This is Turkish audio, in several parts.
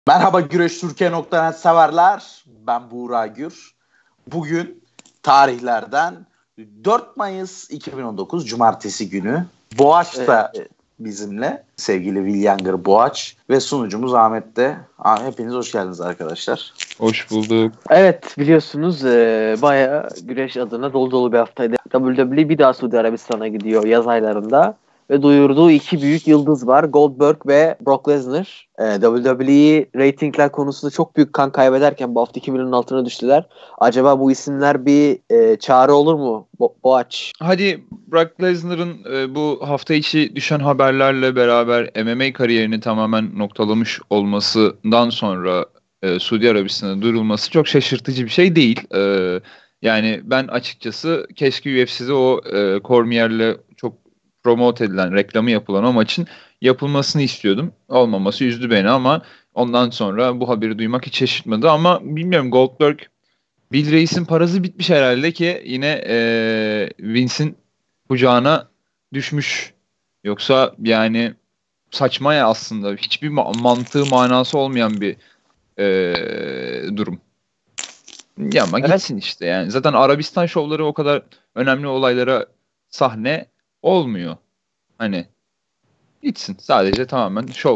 Merhaba güreştürkiye.net severler. Ben Buğra Gür. Bugün tarihlerden 4 Mayıs 2019 Cumartesi günü. Boğaç da bizimle. Sevgili Wilyanger Boğaç ve sunucumuz Ahmet de. Hepiniz hoş geldiniz arkadaşlar. Hoş bulduk. Evet, biliyorsunuz bayağı güreş adına dolu dolu bir haftaydı. WWE bir daha Suudi Arabistan'a gidiyor yaz aylarında. Ve duyurduğu iki büyük yıldız var. Goldberg ve Brock Lesnar. WWE ratingler konusunda çok büyük kan kaybederken bu hafta 2 milyonun altına düştüler. Acaba bu isimler bir çare olur mu Boğaç? Hadi Brock Lesnar'ın bu hafta içi düşen haberlerle beraber MMA kariyerini tamamen noktalamış olmasından sonra Suudi Arabistan'a duyurulması çok şaşırtıcı bir şey değil. Yani ben açıkçası keşke UFC'de o Cormier'le çok promote edilen, reklamı yapılan o maçın yapılmasını istiyordum. Olmaması üzdü beni ama ondan sonra bu haberi duymak hiç şaşırtmadı ama bilmiyorum, Goldberg Bill Reis'in parası bitmiş herhalde ki yine Vince'in kucağına düşmüş. Yoksa yani saçma ya aslında. Hiçbir mantığı manası olmayan bir durum. Ya ama gitsin işte yani. Zaten Arabistan şovları o kadar önemli olaylara sahne olmuyor. Hani gitsin. Sadece tamamen şov.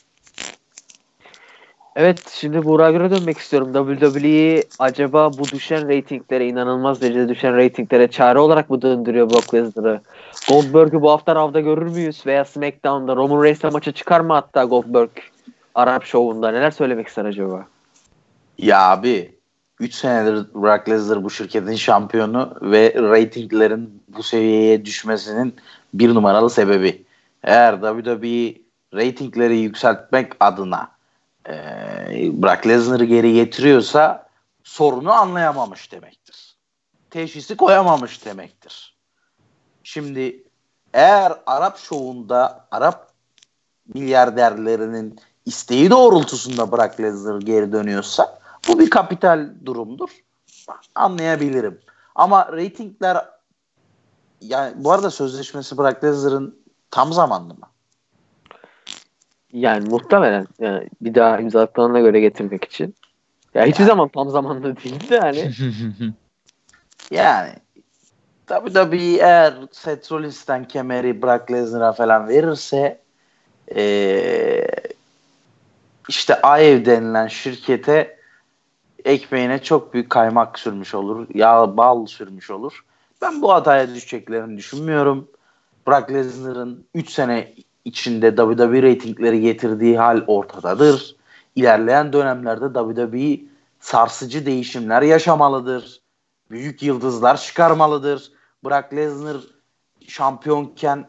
Evet, şimdi Burak'a göre dönmek istiyorum. WWE acaba bu düşen reytinglere, inanılmaz derecede düşen reytinglere çare olarak mı döndürüyor Brock Lesnar'ı? Goldberg'ü bu hafta Raw'da görür müyüz? Veya SmackDown'da Roman Reigns'le maça çıkar mı hatta Goldberg Arap şovunda? Neler söylemek ister acaba? Ya abi 3 senedir Brock Lesnar bu şirketin şampiyonu ve reytinglerin bu seviyeye düşmesinin bir numaralı sebebi. Eğer WWE reytingleri yükseltmek adına Brock Lesnar'ı geri getiriyorsa sorunu anlayamamış demektir. Teşhisi koyamamış demektir. Şimdi eğer Arap şovunda Arap milyarderlerinin isteği doğrultusunda Brock Lesnar geri dönüyorsa bu bir kapital durumdur. Anlayabilirim. Ama reytingler, yani bu arada sözleşmesi Brock Lesnar'ın tam zamanlı mı? Yani muhtemelen yani bir daha imzaladıklarına göre getirmek için. Ya hiçbir zaman tam zamanlı değildi hani. Yani WWE eğer Seth Rollins'ten kemeri Brock Lesnar'a falan verirse işte AEW denilen şirkete ekmeğine çok büyük kaymak sürmüş olur. Yağ bal sürmüş olur. Ben bu hataya düşeceklerini düşünmüyorum. Brock Lesnar'ın 3 sene içinde WWE reytingleri getirdiği hal ortadadır. İlerleyen dönemlerde WWE sarsıcı değişimler yaşamalıdır. Büyük yıldızlar çıkarmalıdır. Brock Lesnar şampiyonken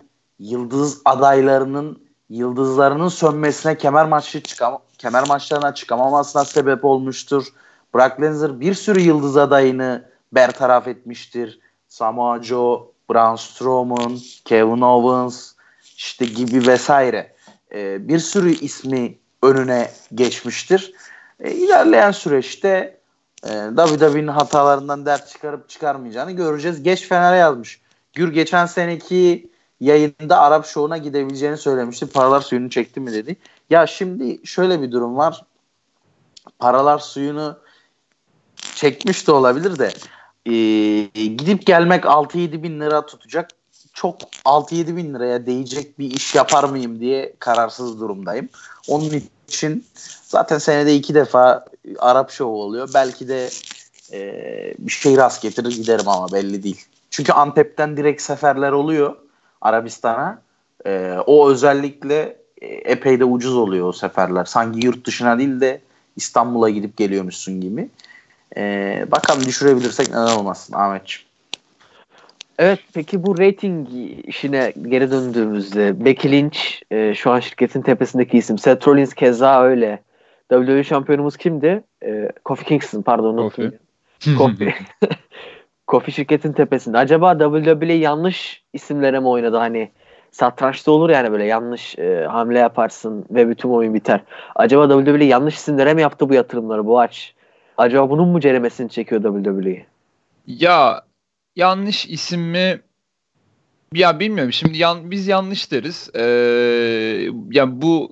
yıldızlarının sönmesine, kemer maçlarına çıkamamasına sebep olmuştur. Brock Lesnar bir sürü yıldız adayını bertaraf etmiştir. Samoa Joe, Braun Strowman, Kevin Owens işte gibi vesaire. Bir sürü ismi önüne geçmiştir. İlerleyen süreçte WWE'nin hatalarından dert çıkarıp çıkarmayacağını göreceğiz. Geç Fener'e yazmış. Gür geçen seneki yayında Arap Show'una gidebileceğini söylemişti. Paralar suyunu çekti mi dedi. Ya şimdi şöyle bir durum var. Paralar suyunu çekmiş de olabilir de gidip gelmek 6-7 bin lira tutacak. Çok 6-7 bin liraya değecek bir iş yapar mıyım diye kararsız durumdayım. Onun için zaten senede 2 defa Arap Show oluyor. Belki de bir şey rast getirir giderim ama belli değil. Çünkü Antep'ten direkt seferler oluyor Arabistan'a. O özellikle epey de ucuz oluyor o seferler. Sanki yurt dışına değil de İstanbul'a gidip geliyormuşsun gibi. Bakalım düşürebilirsek neden olmasın Ahmetciğim. Evet, peki bu rating işine geri döndüğümüzde Becky Lynch şu an şirketin tepesindeki isim. Seth Rollins keza öyle. WWE şampiyonumuz kimdi? Kofi Kingston, pardon unuttum. Kofi. Kofi şirketin tepesinde. Acaba WWE yanlış isimlere mi oynadı? Hani satrançta olur yani, böyle yanlış hamle yaparsın ve bütün oyun biter. Acaba WWE yanlış isimlere mi yaptı bu yatırımları, bu aç? Acaba bunun mu ceremesini çekiyor WWE? Ya yanlış isim mi? Ya bilmiyorum. Şimdi biz yanlış deriz. Ya bu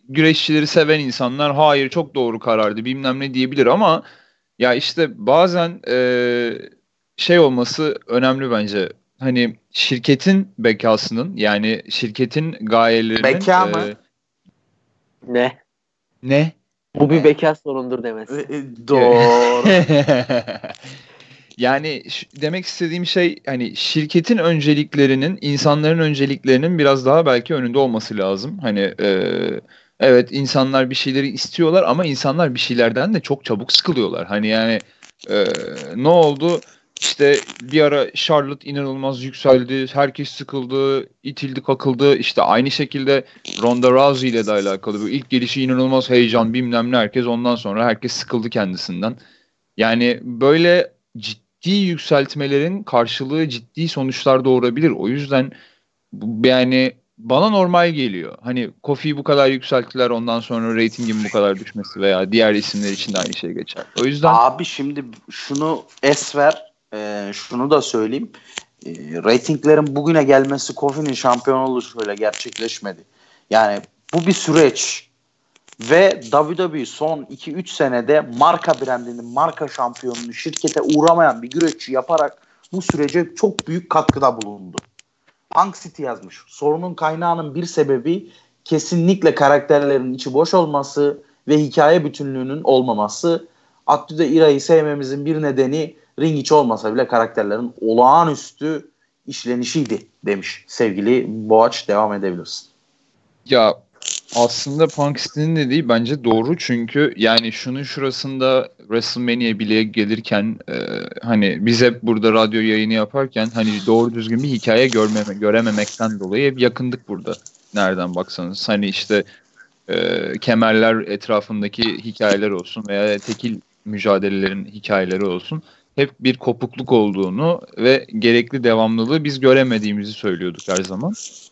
güreşçileri seven insanlar hayır çok doğru karardı bilmem ne diyebilir ama ya işte bazen şey olması önemli bence. Hani şirketin bekasının yani şirketin gayelerinin Beka mı? Ne? ne? Bu bir Ne? bekar sorundur demesi. Doğru. Yani demek istediğim şey hani şirketin önceliklerinin, insanların önceliklerinin biraz daha belki önünde olması lazım. Hani evet insanlar bir şeyleri istiyorlar ama insanlar bir şeylerden de çok çabuk sıkılıyorlar. Hani yani ne oldu? İşte bir ara Charlotte inanılmaz yükseldi, herkes sıkıldı, itildi, kakıldı. İşte aynı şekilde Ronda Rousey ile de alakalı. Bu ilk gelişi inanılmaz heyecan, bilmem ne herkes. Ondan sonra herkes sıkıldı kendisinden. Yani böyle ciddi yükseltmelerin karşılığı ciddi sonuçlar doğurabilir. O yüzden yani bana normal geliyor. Hani Kofi'yi bu kadar yükselttiler ondan sonra reytingin bu kadar düşmesi veya diğer isimler için de aynı şey geçer. O yüzden Abi şimdi şunu es ver. Şunu da söyleyeyim. Ratinglerin bugüne gelmesi Kofi'nin şampiyon oluşuyla gerçekleşmedi. Yani bu bir süreç. Ve WWE son 2-3 senede marka brandinin, marka şampiyonunu şirkete uğramayan bir güreşçi yaparak bu sürece çok büyük katkıda bulundu. Punk City yazmış. Sorunun kaynağının bir sebebi kesinlikle karakterlerin içi boş olması ve hikaye bütünlüğünün olmaması. Attüde İra'yı sevmemizin bir nedeni ring içi olmasa bile karakterlerin olağanüstü işlenişiydi demiş. Sevgili Boğaç, devam edebilirsin. ya aslında Punk City'nin dediği bence doğru çünkü yani şunun şurasında WrestleMania bile gelirken hani biz hep burada radyo yayını yaparken hani doğru düzgün bir hikaye görememekten dolayı hep yakındık burada. Nereden baksanız hani işte kemerler etrafındaki hikayeler olsun veya tekil mücadelelerin hikayeleri olsun hep bir kopukluk olduğunu ve gerekli devamlılığı biz göremediğimizi söylüyorduk her zaman.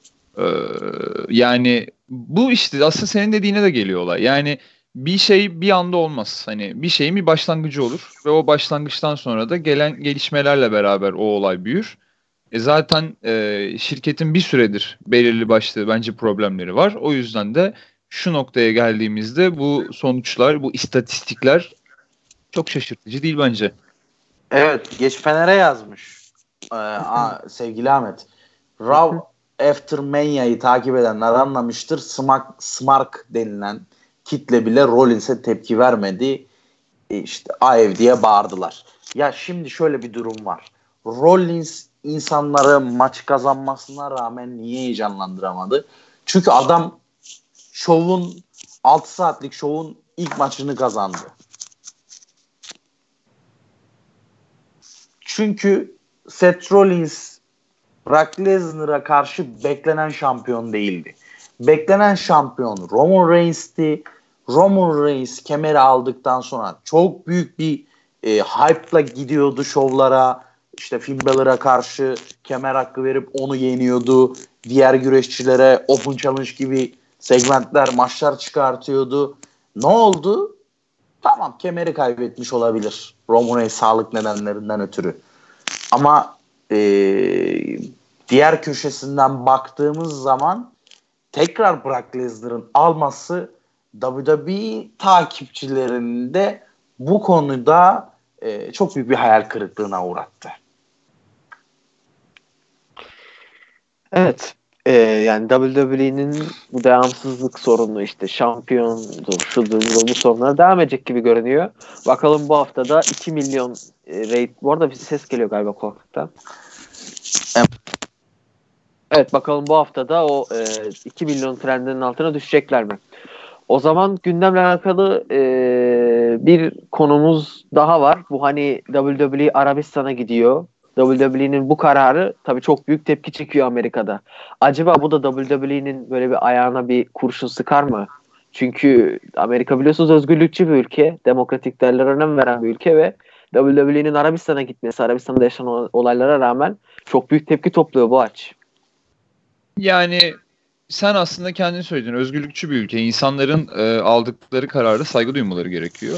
Yani bu işte aslında senin dediğine de geliyor olay. Yani bir şey bir anda olmaz. Hani bir şeyin bir başlangıcı olur ve o başlangıçtan sonra da gelen gelişmelerle beraber o olay büyür. Zaten şirketin bir süredir belirli başlı bence problemleri var. O yüzden de şu noktaya geldiğimizde bu sonuçlar, bu istatistikler çok şaşırtıcı değil bence. Evet, geç Fener'e yazmış. Sevgili Ahmet. Raw After Mania'yı takip edenler anlamıştır. Smark denilen kitle bile Rollins'e tepki vermedi. İşte Aev diye bağırdılar. Ya şimdi şöyle bir durum var. Rollins insanları maç kazanmasına rağmen niye heyecanlandıramadı? Çünkü adam 6 saatlik şovun ilk maçını kazandı. Çünkü Seth Rollins Brock Lesnar'a karşı beklenen şampiyon değildi. Beklenen şampiyon Roman Reigns'ti. Roman Reigns kemeri aldıktan sonra çok büyük bir hype'la gidiyordu şovlara. İşte Finn Balor'a karşı kemer hakkı verip onu yeniyordu. Diğer güreşçilere Open Challenge gibi segmentler, maçlar çıkartıyordu. Ne oldu? Tamam, kemeri kaybetmiş olabilir. Roman Reigns sağlık nedenlerinden ötürü. Ama diğer köşesinden baktığımız zaman tekrar Brock Lesnar'ın alması WWE takipçilerinde bu konuda çok büyük bir hayal kırıklığına uğrattı. Evet. Yani WWE'nin bu devamsızlık sorunu işte şampiyondur, şudur, bu sorunlara devam edecek gibi görünüyor. Bakalım bu haftada 2 milyon rate. Bu arada bir ses geliyor galiba kulaklıktan. Evet, bakalım bu haftada o 2 milyon trendinin altına düşecekler mi? O zaman gündemle alakalı bir konumuz daha var. Bu hani WWE Arabistan'a gidiyor. WWE'nin bu kararı tabii çok büyük tepki çekiyor Amerika'da. Acaba bu da WWE'nin böyle bir ayağına bir kurşun sıkar mı? Çünkü Amerika biliyorsunuz özgürlükçü bir ülke. Demokratik değerlere önem veren bir ülke ve WWE'nin Arabistan'a gitmesi, Arabistan'da yaşanan olaylara rağmen çok büyük tepki topluyor bu aç. Yani sen aslında kendin söyledin. Özgürlükçü bir ülke. İnsanların aldıkları karara saygı duymaları gerekiyor.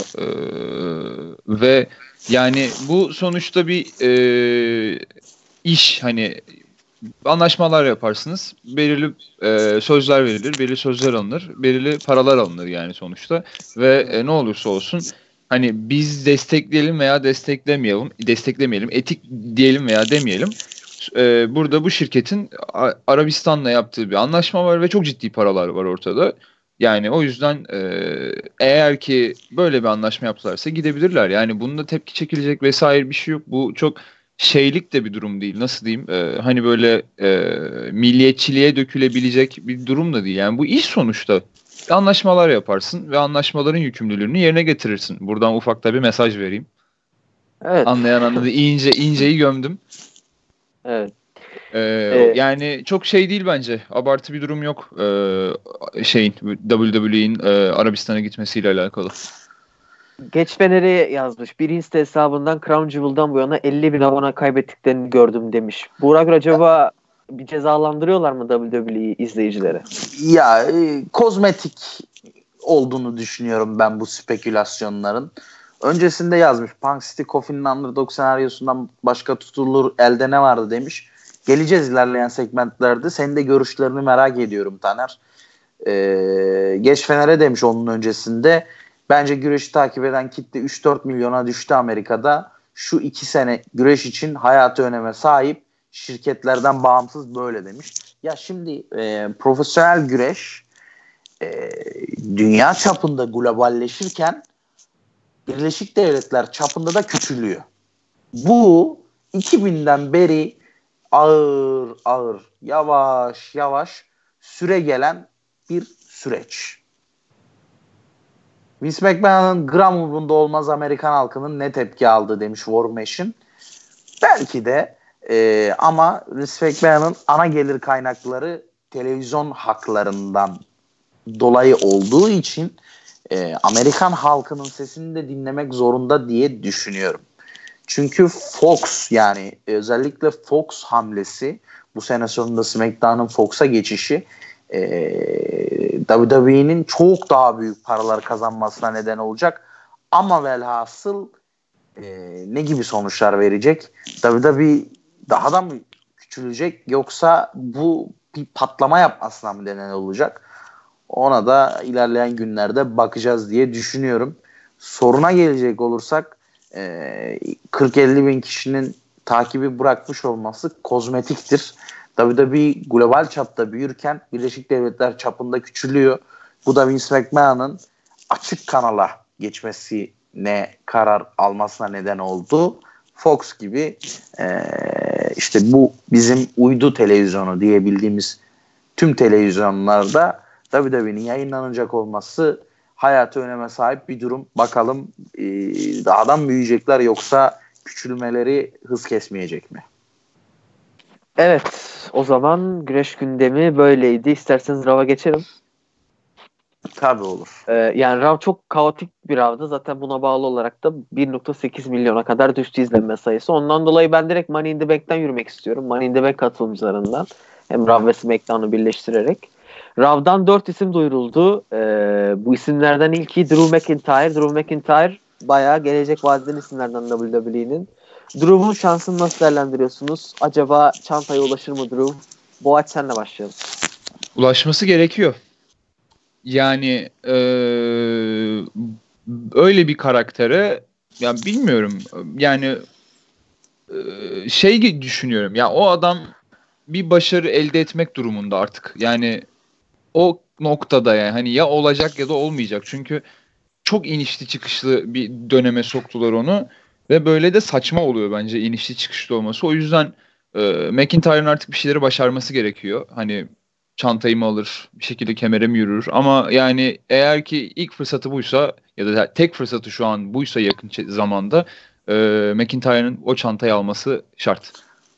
Ve yani bu sonuçta bir iş. Hani anlaşmalar yaparsınız. Belirli sözler verilir, belirli sözler alınır, belirli paralar alınır yani sonuçta. Ve ne olursa olsun hani biz destekleyelim veya desteklemeyelim, etik diyelim veya demeyelim. Burada bu şirketin Arabistan'la yaptığı bir anlaşma var ve çok ciddi paralar var ortada. Yani o yüzden eğer ki böyle bir anlaşma yaptılarsa gidebilirler. Yani bunda tepki çekilecek vesaire bir şey yok. Bu çok şeylik de bir durum değil. Nasıl diyeyim? Hani böyle milliyetçiliğe dökülebilecek bir durum da değil. Yani bu iş sonuçta. Anlaşmalar yaparsın ve anlaşmaların yükümlülüğünü yerine getirirsin. Buradan ufak da bir mesaj vereyim. Evet. Anlayan anladı. İnceyi gömdüm. Evet. Yani çok şey değil bence. Abartı bir durum yok. WWE'nin Arabistan'a gitmesiyle alakalı. Geç Fener'e yazmış. Bir Insta hesabından Crown Jewel'dan bu yana 50.000 abone kaybettiklerini gördüm demiş. Burak acaba bir cezalandırıyorlar mı WWE izleyicilere? Ya kozmetik olduğunu düşünüyorum ben bu spekülasyonların. Öncesinde yazmış. Punk City Coffee'nin Underdog senaryosundan başka tutulur elde ne vardı demiş. Geleceğiz ilerleyen segmentlerde. Senin de görüşlerini merak ediyorum Taner. Geç Fener'e demiş onun öncesinde. Bence güreşi takip eden kitle 3-4 milyona düştü Amerika'da. Şu 2 sene güreş için hayatı öneme sahip şirketlerden bağımsız böyle demiş. Ya şimdi profesyonel güreş dünya çapında globalleşirken Birleşik Devletler çapında da küçülüyor. Bu 2000'den beri ağır yavaş yavaş süre gelen bir süreç. Vince McMahon'ın gram umurunda olmaz Amerikan halkının ne tepki aldı demiş War Machine. Belki de ama Vince McMahon'ın ana gelir kaynakları televizyon haklarından dolayı olduğu için Amerikan halkının sesini de dinlemek zorunda diye düşünüyorum. Çünkü Fox yani özellikle Fox hamlesi bu sene sonunda SmackDown'ın Fox'a geçişi WWE'nin çok daha büyük paralar kazanmasına neden olacak. Ama velhasıl ne gibi sonuçlar verecek? WWE daha da mı küçülecek yoksa bu bir patlama yapmasına mı neden olacak? Ona da ilerleyen günlerde bakacağız diye düşünüyorum. Soruna gelecek olursak 40-50 bin kişinin takibi bırakmış olması kozmetiktir. WWE global çapta büyürken Birleşik Devletler çapında küçülüyor. Bu da Vince McMahon'ın açık kanala geçmesine karar almasına neden oldu. Fox gibi işte bu bizim uydu televizyonu diyebildiğimiz tüm televizyonlarda WWE'nin yayınlanacak olması hayatı öneme sahip bir durum. Bakalım daha mı büyüyecekler yoksa küçülmeleri hız kesmeyecek mi? Evet. O zaman güreş gündemi böyleydi. İsterseniz Raw'a geçelim. Tabii olur. Yani Raw çok kaotik bir Raw'dı. Zaten buna bağlı olarak da 1.8 milyona kadar düştü izlenme sayısı. Ondan dolayı ben direkt Money in the Bank'ten yürümek istiyorum. Money in the Bank katılımcılarından. Hem Raw ve SmackDown'u birleştirerek. Raw'dan 4 isim duyuruldu. Bu isimlerden ilki Drew McIntyre. Drew McIntyre bayağı gelecek vadeden isimlerden WWE'nin. Drew'un şansını nasıl değerlendiriyorsunuz? Acaba çantaya ulaşır mı Drew? Boğaç senle başlayalım. Ulaşması gerekiyor. Yani öyle bir karaktere ya bilmiyorum. Yani şey düşünüyorum. Ya o adam bir başarı elde etmek durumunda artık. Yani o noktada yani hani ya olacak ya da olmayacak. Çünkü çok inişli çıkışlı bir döneme soktular onu ve böyle de saçma oluyor bence inişli çıkışlı olması. O yüzden McIntyre'ın artık bir şeyleri başarması gerekiyor. Hani çantayı mı alır, bir şekilde kemere mi yürür? Ama yani eğer ki ilk fırsatı buysa ya da tek fırsatı şu an buysa yakın zamanda McIntyre'ın o çantayı alması şart.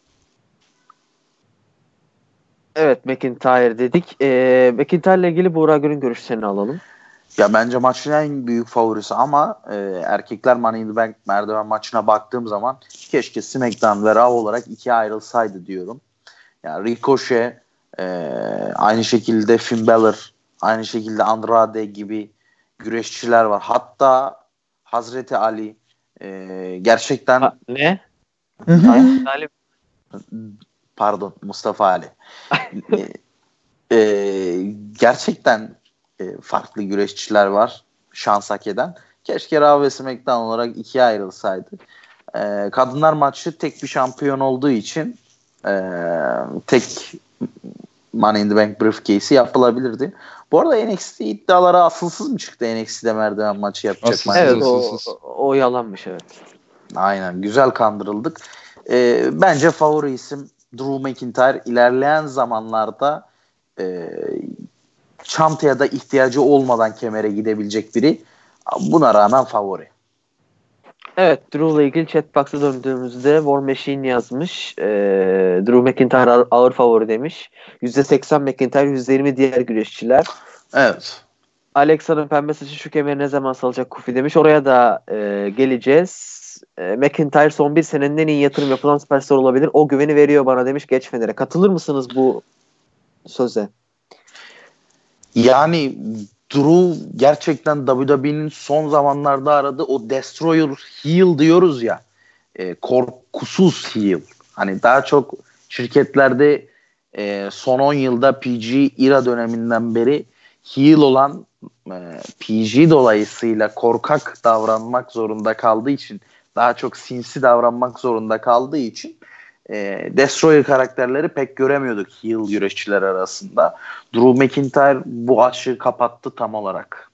Evet, McIntyre dedik. McIntyre ile ilgili Buğra Gür'ün görüşlerini alalım. Ya bence maçın en büyük favorisi ama erkekler Money in the Bank merdiven maçına baktığım zaman keşke SmackDown ve Raw olarak ikiye ayrılsaydı diyorum. Yani Ricochet, aynı şekilde Finn Balor, aynı şekilde Andrade gibi güreşçiler var. Hatta Hazreti Ali gerçekten Ne? Ay, Ali Pardon, Mustafa Ali. Gerçekten farklı güreşçiler var şans hak eden. Keşke Raw ve SmackDown olarak ikiye ayrılsaydı. Kadınlar maçı tek bir şampiyon olduğu için tek Money in the Bank briefcase'i yapılabilirdi. Bu arada NXT iddiaları asılsız mı çıktı, NXT'de merdiven maçı yapacak? Asılsız, Evet, asılsız. o yalanmış, evet. Aynen, güzel kandırıldık. Bence favori isim Drew McIntyre. İlerleyen zamanlarda çantaya da ihtiyacı olmadan kemere gidebilecek biri. Buna rağmen favori. Evet, Drew'la ilgili chatbox'a döndüğümüzde War Machine yazmış. Drew McIntyre ağır favori demiş. %80 McIntyre, %20 diğer güreşçiler. Evet. Alexa'nın pembe saçı şu kemeri ne zaman salacak Kufi demiş. Oraya da geleceğiz. McIntyre son bir senenin en iyi yatırım yapılan süperstar olabilir. O güveni veriyor bana demiş Geç Fener'e. Katılır mısınız bu söze? Yani Drew gerçekten WWE'nin son zamanlarda aradığı o Destroyer heel diyoruz ya, korkusuz heel. Hani daha çok şirketlerde son 10 yılda PG era döneminden beri heel olan, PG dolayısıyla korkak davranmak zorunda kaldığı için, daha çok sinsi davranmak zorunda kaldığı için Destroyer karakterleri pek göremiyorduk heel güreşçiler arasında. Drew McIntyre bu açığı kapattı tam olarak.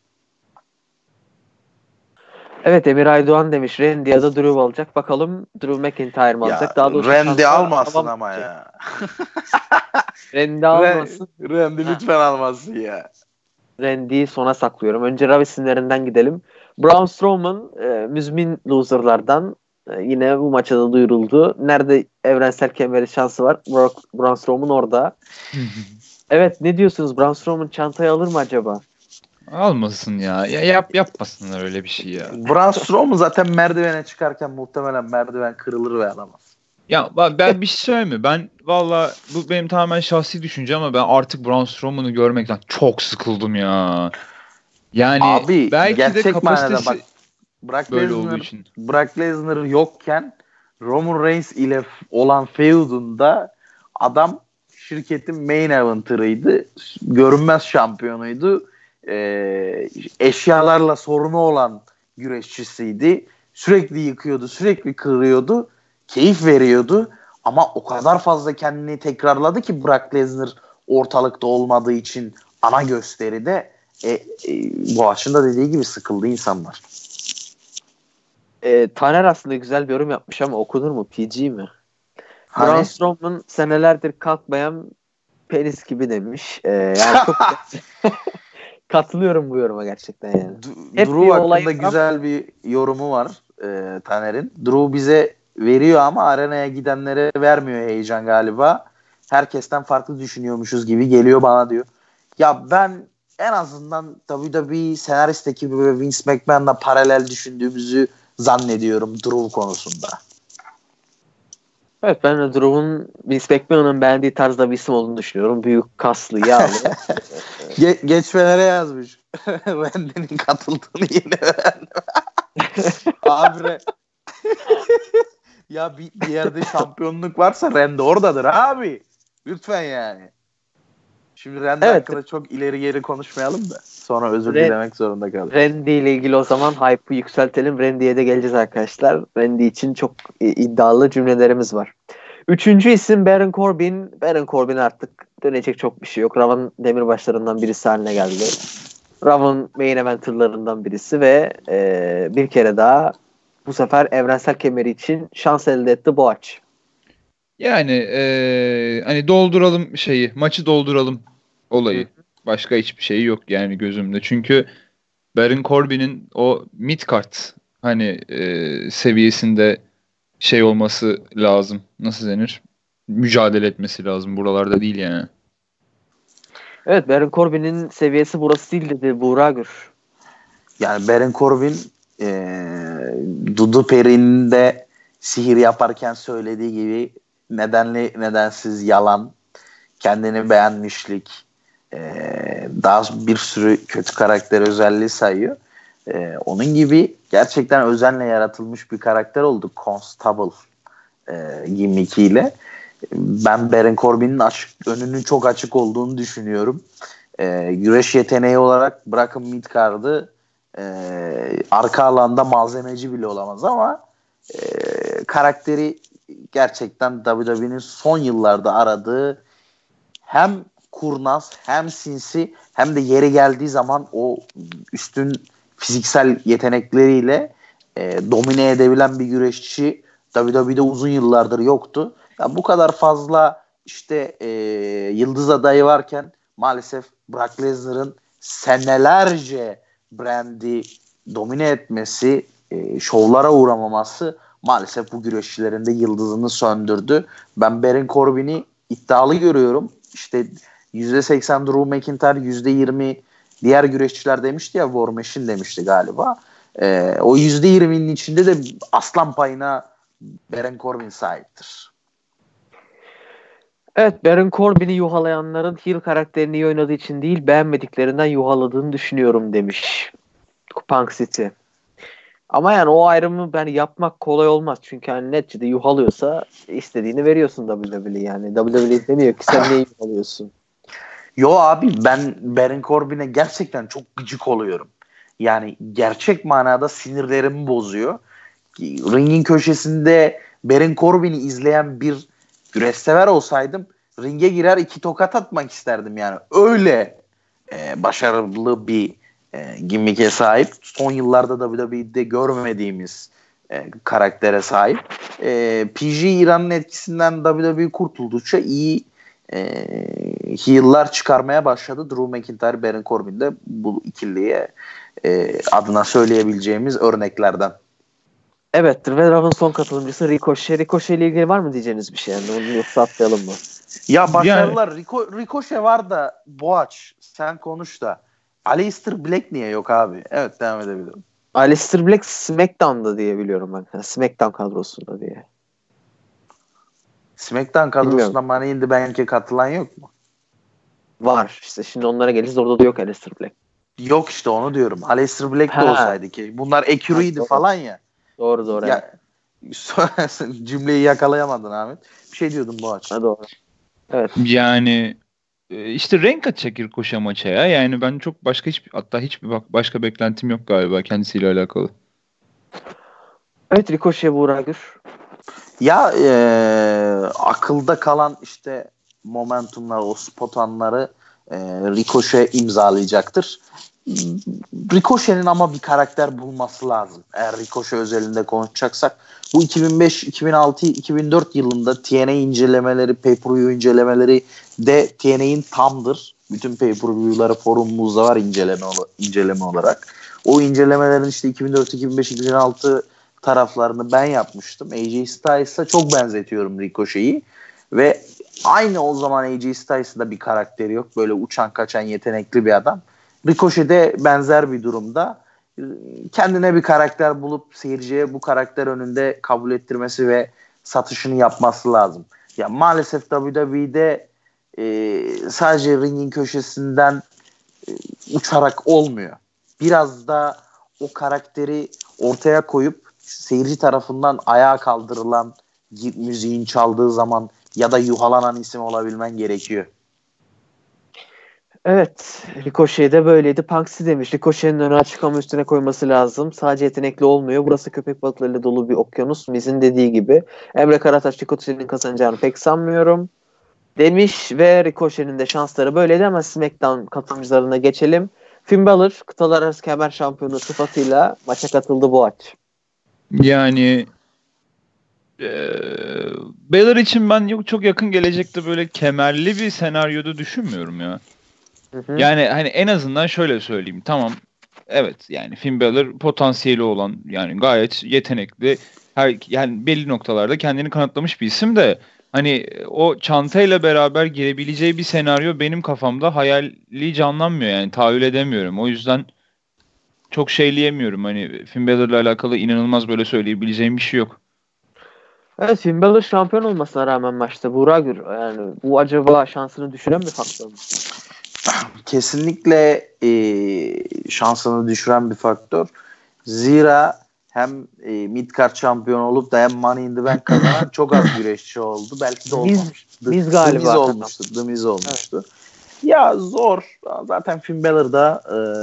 Evet, Emir Aydoğan demiş Randy ya da Drew alacak. Bakalım Drew McIntyre mi alacak? Daha doğrusu Randy almasın tamam ama diyecek. ya. Randy almasın. Randy lütfen almasın ya. Randy'yi sona saklıyorum. Önce Raw isimlerinden gidelim. Braun Strowman müzmin loserlardan yine bu maçta da duyuruldu. Nerede evrensel kemeri şansı var? Braun Strowman orada. Evet, ne diyorsunuz? Braun Strowman çantayı alır mı acaba? Almasın ya. Yapmasınlar öyle bir şey ya. Braun Strowman zaten merdivene çıkarken muhtemelen merdiven kırılır ve alamaz. Ya ben bir şey söyleyeyim mi? Ben valla bu benim tamamen şahsi düşüncem ama ben artık Braun Strowman'ı görmekten çok sıkıldım ya. Yani Abi, belki de gerçek manada kapasitesi bak, böyle olduğu için. Brock Lesnar yokken Roman Reigns ile olan feudunda adam şirketin main eventer'ıydı. Görünmez şampiyonuydu. Eşyalarla sorunu olan güreşçisiydi. Sürekli yıkıyordu, sürekli kırıyordu. Keyif veriyordu. Ama o kadar fazla kendini tekrarladı ki Brock Lesnar ortalıkta olmadığı için ana gösteride bu aşında dediği gibi sıkıldı insanlar. Taner aslında güzel bir yorum yapmış ama okunur mu? PG mi? Hani? Braun Strowman senelerdir kalkmayan penis gibi demiş. Yani çok katılıyorum bu yoruma gerçekten yani. Drew hakkında güzel bir yorumu var Taner'in. Drew bize veriyor ama arenaya gidenlere vermiyor heyecan galiba. Herkesten farklı düşünüyormuşuz gibi geliyor bana diyor. Ya ben en azından WWE senarist ekibi ve Vince McMahon'la paralel düşündüğümüzü zannediyorum Drew konusunda. Evet, ben de Drew'un Vince McMahon'ın beğendiği tarzda bir isim olduğunu düşünüyorum. Büyük, kaslı, yağlı. Geçmelere yazmış. Randy'nin katıldığını yeni öğrendim. Abi ya bir yerde şampiyonluk varsa Randy oradadır abi. Lütfen yani. Şimdi Randy hakkında çok ileri geri konuşmayalım da. Sonra özür dilemek zorunda kalırız. Randy ile ilgili o zaman hype'ı yükseltelim. Randy'ye de geleceğiz arkadaşlar. Randy için çok iddialı cümlelerimiz var. Üçüncü isim Baron Corbin. Baron Corbin artık dönecek çok bir şey yok. Raw'ın demirbaşlarından birisi haline geldi. Raw'ın main eventerlarından birisi ve bir kere daha bu sefer evrensel kemeri için şans elde etti bu aç. Yani hani dolduralım maçı dolduralım olayı. Başka hiçbir şey yok yani gözümde. Çünkü Baron Corbin'in o mid-card hani seviyesinde olması lazım. Nasıl denir? Mücadele etmesi lazım. Buralarda değil yani. Evet, Baron Corbin'in seviyesi burası değil dedi Buğra Gür. Yani Baron Corbin Dudu Peri'nin de sihir yaparken söylediği gibi nedenli nedensiz yalan, kendini beğenmişlik, daha bir sürü kötü karakter özelliği sayıyor. Onun gibi gerçekten özenle yaratılmış bir karakter oldu Constable gimmickiyle. Ben Baron Corbin'in önünün çok açık olduğunu düşünüyorum. Güreş yeteneği olarak bırakın mid-card'ı arka alanda malzemeci bile olamaz ama karakteri gerçekten WWE'nin son yıllarda aradığı hem kurnaz hem sinsi hem de yeri geldiği zaman o üstün fiziksel yetenekleriyle domine edebilen bir güreşçi WWE'de uzun yıllardır yoktu. Ya bu kadar fazla işte yıldız adayı varken maalesef Brock Lesnar'ın senelerce brandi domine etmesi, şovlara uğramaması maalesef bu güreşçilerin de yıldızını söndürdü. Ben Baron Corbin'i iddialı görüyorum. İşte %80 Drew McIntyre, %20 diğer güreşçiler demişti ya, War Machine demişti galiba. O %20'nin içinde de aslan payına Baron Corbin sahiptir. Evet, Baron Corbin'i yuhalayanların heel karakterini iyi oynadığı için değil, beğenmediklerinden yuhaladığını düşünüyorum demiş Punk City. Ama yani o ayrımı ben yapmak kolay olmaz. Çünkü hani neticede yuhalıyorsa istediğini veriyorsun WWE yani. WWE demiyor ki sen niye yuhalıyorsun? Yo abi, ben Baron Corbin'e gerçekten çok gıcık oluyorum. Yani gerçek manada sinirlerimi bozuyor. Ringin köşesinde Baron Corbin'i izleyen bir güreşsever olsaydım ringe girer 2 tokat atmak isterdim yani. Öyle başarılı bir gimmick'e sahip. Son yıllarda WWE'de görmediğimiz karaktere sahip. PG İran'ın etkisinden WWE kurtuldukça iyi heel'lar çıkarmaya başladı. Drew McIntyre, Baron Corbin de bu ikiliye adına söyleyebileceğimiz örneklerden. Evet, ve Raw'ın son katılımcısı Ricochet. Ricochet ile ilgili var mı diyeceğiniz bir şey? Yani onu yoksa atlayalım mı? Ya başarılar. Yani Ricochet var da Boğaç sen konuş da. Aleister Black niye yok abi? Evet, devam edebilirim. Aleister Black SmackDown'da diye biliyorum ben. Yani SmackDown kadrosunda diye. SmackDown kadrosunda Money in the Bank'e katılan yok mu? Var. İşte şimdi onlara geliriz. Orada da yok Aleister Black. Yok işte onu diyorum. Aleister Black de olsaydı ki. Bunlar ekürüydü falan ya. Doğru. Ya, cümleyi yakalayamadın Ahmet. Bir şey diyordun bu aç. Doğru. Evet. Yani işte renk atacak Ricochet maça ya. Yani ben çok hatta hiçbir başka beklentim yok galiba kendisiyle alakalı. Evet, Ricochet, Burak Gür. Ya akılda kalan işte momentumlar, o spot anları Ricochet imzalayacaktır. Ricochet'in ama bir karakter bulması lazım. Eğer Ricochet özelinde konuşacaksak bu 2005, 2006, 2004 yılında TNA incelemeleri, pay-per-view incelemeleri de TNA'in tamdır. Bütün pay-per-view'ları forumumuzda var inceleme olarak. O incelemelerin işte 2004, 2005, 2006 taraflarını ben yapmıştım. AJ Styles'a çok benzetiyorum Ricochet'i ve aynı o zaman AJ Styles'ın da bir karakteri yok. Böyle uçan kaçan yetenekli bir adam. Ricochet de benzer bir durumda. Kendine bir karakter bulup seyirciye bu karakter önünde kabul ettirmesi ve satışını yapması lazım. Ya maalesef WWE'de sadece ringin köşesinden uçarak olmuyor. Biraz da o karakteri ortaya koyup seyirci tarafından ayağa kaldırılan müziğin çaldığı zaman ya da yuhalanan isim olabilmen gerekiyor. Evet. Ricochet de böyleydi. Punksy demiş. Ricochet'in önü açık ama üstüne koyması lazım. Sadece yetenekli olmuyor. Burası köpek balıklarıyla dolu bir okyanus. Miz'in dediği gibi. Emre Karataş Ricochet'in kazanacağını pek sanmıyorum demiş ve Ricochet'in de şansları böyleydi ama SmackDown katılımcılarına geçelim. Finn Balor kıtalar arası kemer şampiyonu sıfatıyla maça katıldı bu aç. Yani Balor için ben çok yakın gelecekte böyle kemerli bir senaryoda düşünmüyorum ya. Hı. Yani hani en azından şöyle söyleyeyim. Tamam. Evet yani Finn Balor potansiyeli olan yani gayet yetenekli. Yani belli noktalarda kendini kanıtlamış bir isim de hani o çantayla beraber girebileceği bir senaryo benim kafamda hayali canlanmıyor yani tahayyül edemiyorum. O yüzden çok şeyleyemiyorum. Hani Finn Balor'la alakalı inanılmaz böyle söyleyebileceğim bir şey yok. Evet, Finn Balor şampiyon olmasına rağmen maçta Burak Gür yani bu acaba şansını düşüren bir faktör mü? Kesinlikle şansını düşüren bir faktör. Zira hem midcard şampiyon olup da hem Money in the Bank kazanan çok az güreşçi oldu. Belki de olmamıştı. Miz galiba. The Miz olmuştu. Evet. Ya zor. Zaten Finn Balor da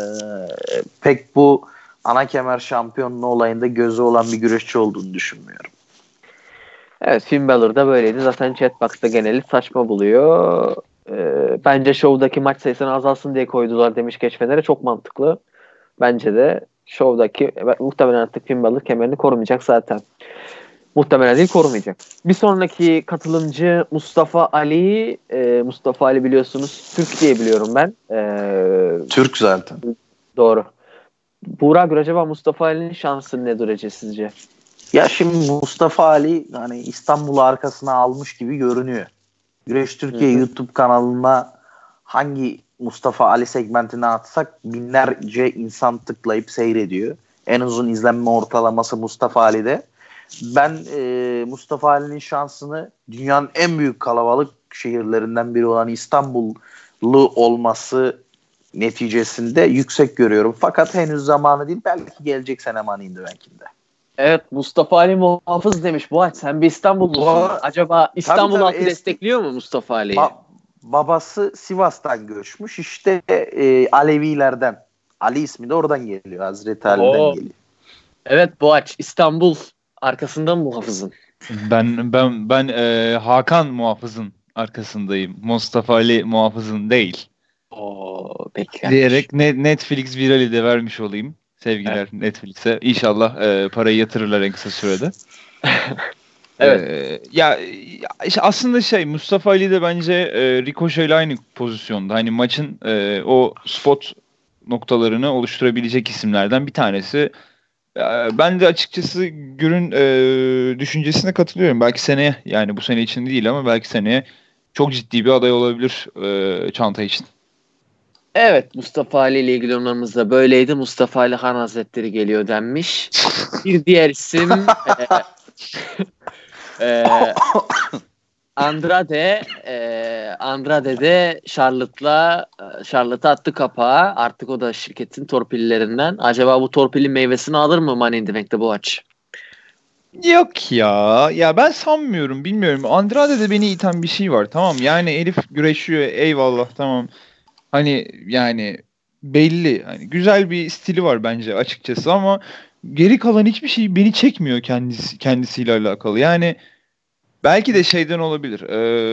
pek bu ana kemer şampiyonluğu olayında gözü olan bir güreşçi olduğunu düşünmüyorum. Evet, Finn Balor da böyleydi. Zaten chatbox'ta geneli saçma buluyor. Bence şovdaki maç sayısını azalsın diye koydular demiş geçmelere. Çok mantıklı. Bence de şovdaki muhtemelen artık Finn Balor kemerini korumayacak zaten. Muhtemelen değil, korumayacak. Bir sonraki katılımcı Mustafa Ali. Mustafa Ali biliyorsunuz Türk diye biliyorum ben. Türk zaten. Doğru. Burak acaba Mustafa Ali'nin şansı ne derece sizce? Ya şimdi Mustafa Ali hani İstanbul'u arkasına almış gibi görünüyor. Güreş Türkiye YouTube kanalına hangi Mustafa Ali segmentini atsak binlerce insan tıklayıp seyrediyor. En uzun izlenme ortalaması Mustafa Ali'de. Ben Mustafa Ali'nin şansını dünyanın en büyük kalabalık şehirlerinden biri olan İstanbullu olması neticesinde yüksek görüyorum. Fakat henüz zamanı değil. Belki gelecek sene Money in the Bank'inde. Evet, Mustafa Ali muhafız demiş Boğaç. Sen bir İstanbullusun. Acaba İstanbul halkı destekliyor mu Mustafa Ali'yi? Babası Sivas'tan göçmüş. İşte Alevilerden. Ali ismi de oradan geliyor. Hazreti Ali'den geliyor. Evet Boğaç, İstanbul arkasından muhafızın. Ben Hakan muhafızın arkasındayım. Mustafa Ali muhafızın değil. Peki. Diyerek Netflix virali de vermiş olayım. Sevgiler evet. Netflix'e. İnşallah parayı yatırırlar en kısa sürede. Evet. İşte aslında Mustafa Ali de bence Ricochet ile aynı pozisyonda. Hani maçın o spot noktalarını oluşturabilecek isimlerden bir tanesi. Ben de açıkçası Gür'ün düşüncesine katılıyorum. Belki seneye, yani bu sene için değil ama belki seneye çok ciddi bir aday olabilir çanta için. Evet, Mustafa Ali ile ilgili yorumlarımız da böyleydi. Mustafa Ali Han Hazretleri geliyor denmiş. Bir diğer isim Andrade. Andrade de Charlotte'a attı kapağı. Artık o da şirketin torpillerinden. Acaba bu torpilin meyvesini alır mı Money in the Bank'te bu aç? Yok ya. Ya ben sanmıyorum. Bilmiyorum. Andrade'de beni iten bir şey var. Tamam, yani Elif güreşiyor. Eyvallah, tamam. Hani yani belli. Hani güzel bir stili var bence açıkçası ama geri kalan hiçbir şey beni çekmiyor kendisiyle alakalı. Yani belki de şeyden olabilir.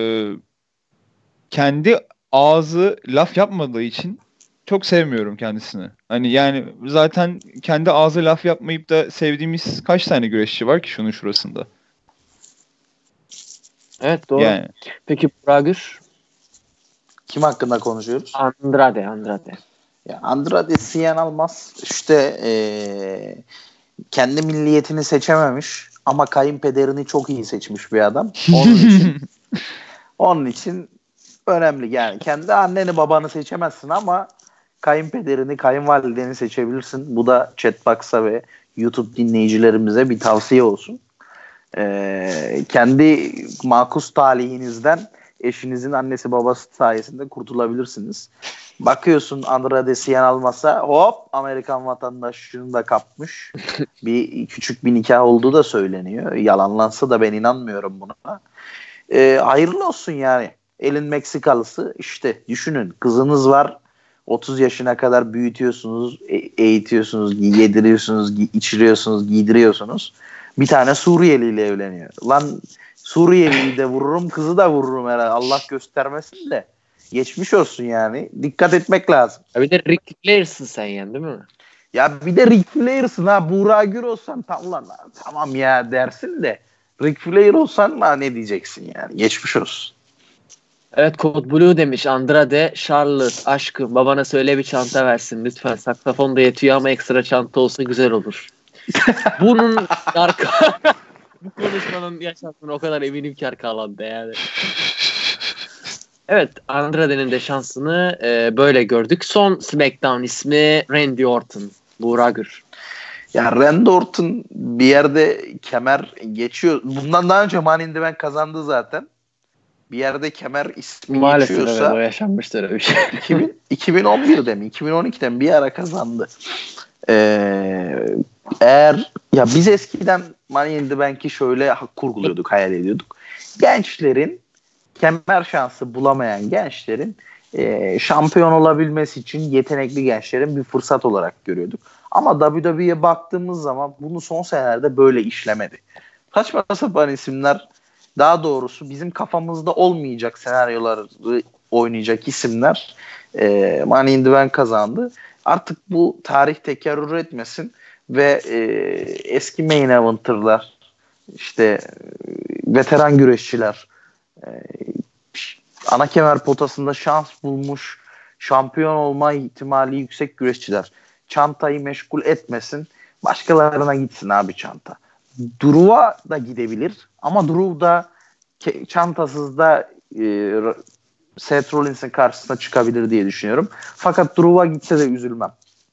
Kendi ağzı laf yapmadığı için çok sevmiyorum kendisini. Hani yani zaten kendi ağzı laf yapmayıp da sevdiğimiz kaç tane güreşçi var ki şunun şurasında. Evet, doğru. Yani. Peki Burak? Kim hakkında konuşuyoruz? Andrade. Ya Andrade Cien Almas işte kendi milliyetini seçememiş ama kayınpederini çok iyi seçmiş bir adam. Onun için önemli. Yani kendi anneni babanı seçemezsin ama kayınpederini, kayınvalideni seçebilirsin. Bu da Chatbox'a ve YouTube dinleyicilerimize bir tavsiye olsun. Kendi makus talihinizden eşinizin annesi babası sayesinde kurtulabilirsiniz. Bakıyorsun Andrade Cien Almas'a, hop Amerikan vatandaşlığını da kapmış. Bir küçük bir nikah olduğu da söyleniyor. Yalanlansa da ben inanmıyorum buna. Hayırlı olsun yani. Elin Meksikalısı, işte düşünün, kızınız var, 30 yaşına kadar büyütüyorsunuz, eğitiyorsunuz, yediriyorsunuz, içiriyorsunuz, giydiriyorsunuz. Bir tane Suriyeli ile evleniyor. Lan Suriyeli'yi de vururum, kızı da vururum herhalde. Allah göstermesin de. Geçmiş olsun yani. Dikkat etmek lazım. Bir de Ric Flair'sın sen yani, değil mi? Ya bir de Ric Flair'sın ha. Burak Gür olsan tamam ya dersin de. Ric Flair olsan ne diyeceksin yani. Geçmiş olsun. Evet, Code Blue demiş. Andrade, Charlotte, aşkım babana söyle bir çanta versin lütfen. Saksafon da yetiyor ama ekstra çanta olsa güzel olur. Bunun bu konuşmanın yaşantısına o kadar eminim ki arka alanda yani. Evet, Andrade'nin de şansını böyle gördük. Son SmackDown ismi Randy Orton. Burak Gür. Ya Randy Orton bir yerde kemer geçiyor. Bundan daha önce Money in the Bank kazandı zaten. bir yerde kemer ismi Maalesef geçiyorsa evet, o yaşanmıştır öyle bir şey. 2011'de mi 2012'de mi bir ara kazandı. Eğer ya biz eskiden Money in the Bank'i şöyle kurguluyorduk, hayal ediyorduk. Gençlerin kemer şansı bulamayan gençlerin şampiyon olabilmesi için yetenekli gençlerin bir fırsat olarak görüyorduk. Ama WWE'ye baktığımız zaman bunu son senelerde böyle işlemedi. Saçma sapan isimler, daha doğrusu bizim kafamızda olmayacak senaryoları oynayacak isimler Money in the Bank kazandı. Artık bu tarih tekerrür etmesin ve eski main eventer'lar, işte veteran güreşçiler, ana kemer potasında şans bulmuş, şampiyon olma ihtimali yüksek güreşçiler çantayı meşgul etmesin. Başkalarına gitsin abi çanta. Drew'a da gidebilir ama Drew da çantasız da Seth Rollins'in karşısına çıkabilir diye düşünüyorum. Fakat Drew'a gitse de üzülmem.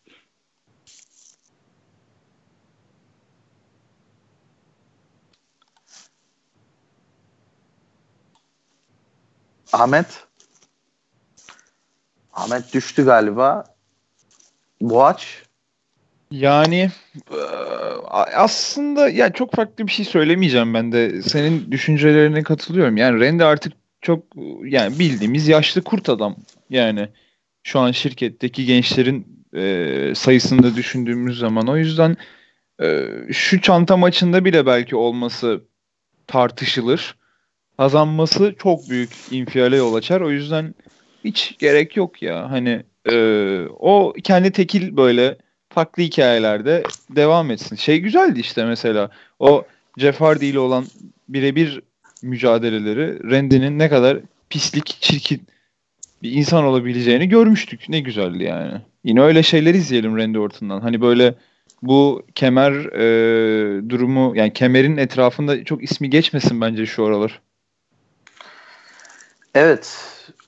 Ahmet düştü galiba. Boğaç. Yani aslında ya çok farklı bir şey söylemeyeceğim ben de. Senin düşüncelerine katılıyorum. Yani Randy artık çok yani bildiğimiz yaşlı kurt adam. Yani şu an şirketteki gençlerin sayısını da düşündüğümüz zaman. O yüzden şu çanta maçında bile belki olması tartışılır. Kazanması çok büyük infiale yol açar. O yüzden hiç gerek yok ya. Hani o kendi tekil böyle farklı hikayelerde devam etsin. Şey güzeldi işte mesela. O Jeff Hardy ile olan birebir mücadeleleri Randy'nin ne kadar pislik, çirkin bir insan olabileceğini görmüştük. Ne güzeldi yani. Yine öyle şeyler izleyelim Randy Orton'dan. Hani böyle bu kemer durumu, yani kemerin etrafında çok ismi geçmesin bence şu aralar. Evet.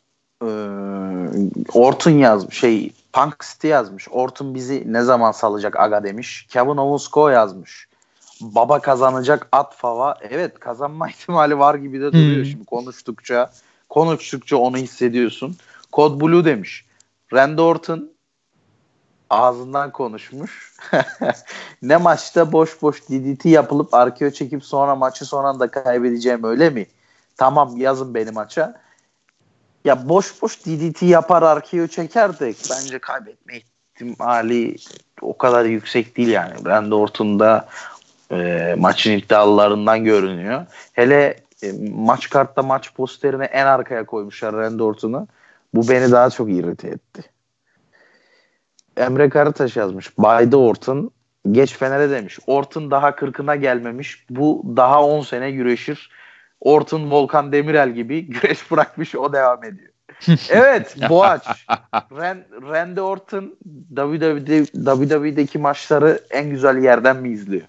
Orton yazmış. Punk City yazmış. Orton bizi ne zaman salacak aga demiş. Kevin Owens yazmış. Baba kazanacak at fava. Evet, kazanma ihtimali var gibi de duruyor şimdi konuştukça onu hissediyorsun. Code Blue demiş. Randy Orton ağzından konuşmuş. Ne maçta boş boş DDT yapılıp arkaya çekip sonra maçı son anda kaybedeceğim, öyle mi? Tamam, yazın beni maça. Ya boş boş DDT yapar arkaya çekerdik. Bence kaybetme ihtimali o kadar yüksek değil yani. Randy Orton'da maçın iddialarından görünüyor. Hele maç kartta maç posterini en arkaya koymuşlar Randy Orton'u. Bu beni daha çok irite etti. Emre Karataş yazmış. Bayda Orton. Geç Fener'e demiş. Orton daha 40'ına gelmemiş. Bu daha 10 sene güreşir. Orton Volkan Demirel gibi güreş bırakmış, o devam ediyor. Evet Boğaç. Randy Orton WWE'deki maçları en güzel yerden mi izliyor?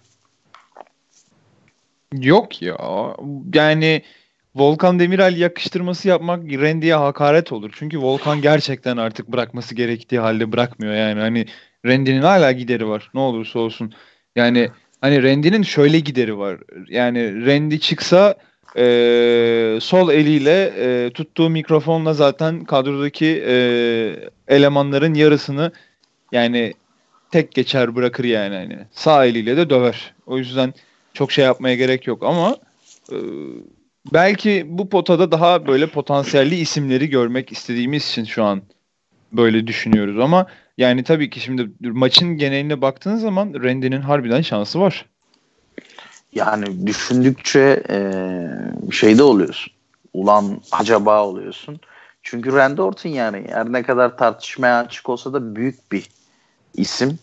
Yok ya. Yani Volkan Demirel yakıştırması yapmak Randy'ye hakaret olur. Çünkü Volkan gerçekten artık bırakması gerektiği halde bırakmıyor yani. Hani Randy'nin hala gideri var. Ne olursa olsun. Yani hani Randy'nin şöyle gideri var. Yani Randy çıksa sol eliyle tuttuğu mikrofonla zaten kadrodaki elemanların yarısını yani tek geçer bırakır yani. Hani sağ eliyle de döver. O yüzden çok şey yapmaya gerek yok ama e, belki bu potada daha böyle potansiyelli isimleri görmek istediğimiz için şu an böyle düşünüyoruz ama yani tabii ki şimdi maçın geneline baktığın zaman Randy'nin harbiden şansı var. Yani düşündükçe şeyde oluyorsun. Ulan acaba oluyorsun. Çünkü Randy Orton yani her ne kadar tartışmaya açık olsa da büyük bir isim.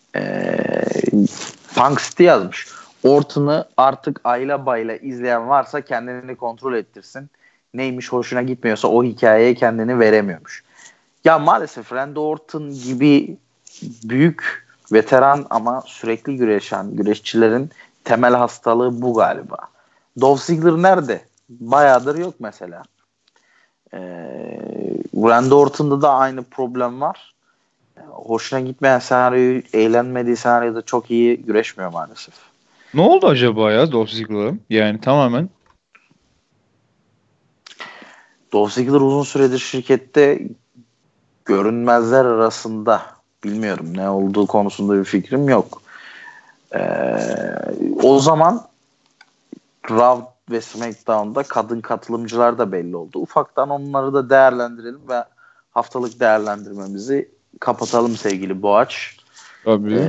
Punk City yazmış. Orton'u artık ayla bayla izleyen varsa kendini kontrol ettirsin. Neymiş hoşuna gitmiyorsa o hikayeye kendini veremiyormuş. Ya maalesef Randy Orton gibi büyük veteran ama sürekli güreşen güreşçilerin temel hastalığı bu galiba. Dolph Ziggler nerede? Bayağıdır yok mesela. Randy Orton'da da aynı problem var. Hoşuna gitmeyen senaryoyu, eğlenmediği senaryoda çok iyi güreşmiyor maalesef. Ne oldu acaba ya Dolph Ziggler'a? Yani tamamen. Dolph Ziggler uzun süredir şirkette, görünmezler arasında. Bilmiyorum, ne olduğu konusunda bir fikrim yok. O zaman Raw ve SmackDown'da kadın katılımcılar da belli oldu. Ufaktan onları da değerlendirelim ve haftalık değerlendirmemizi kapatalım sevgili Boğaç. Tabii.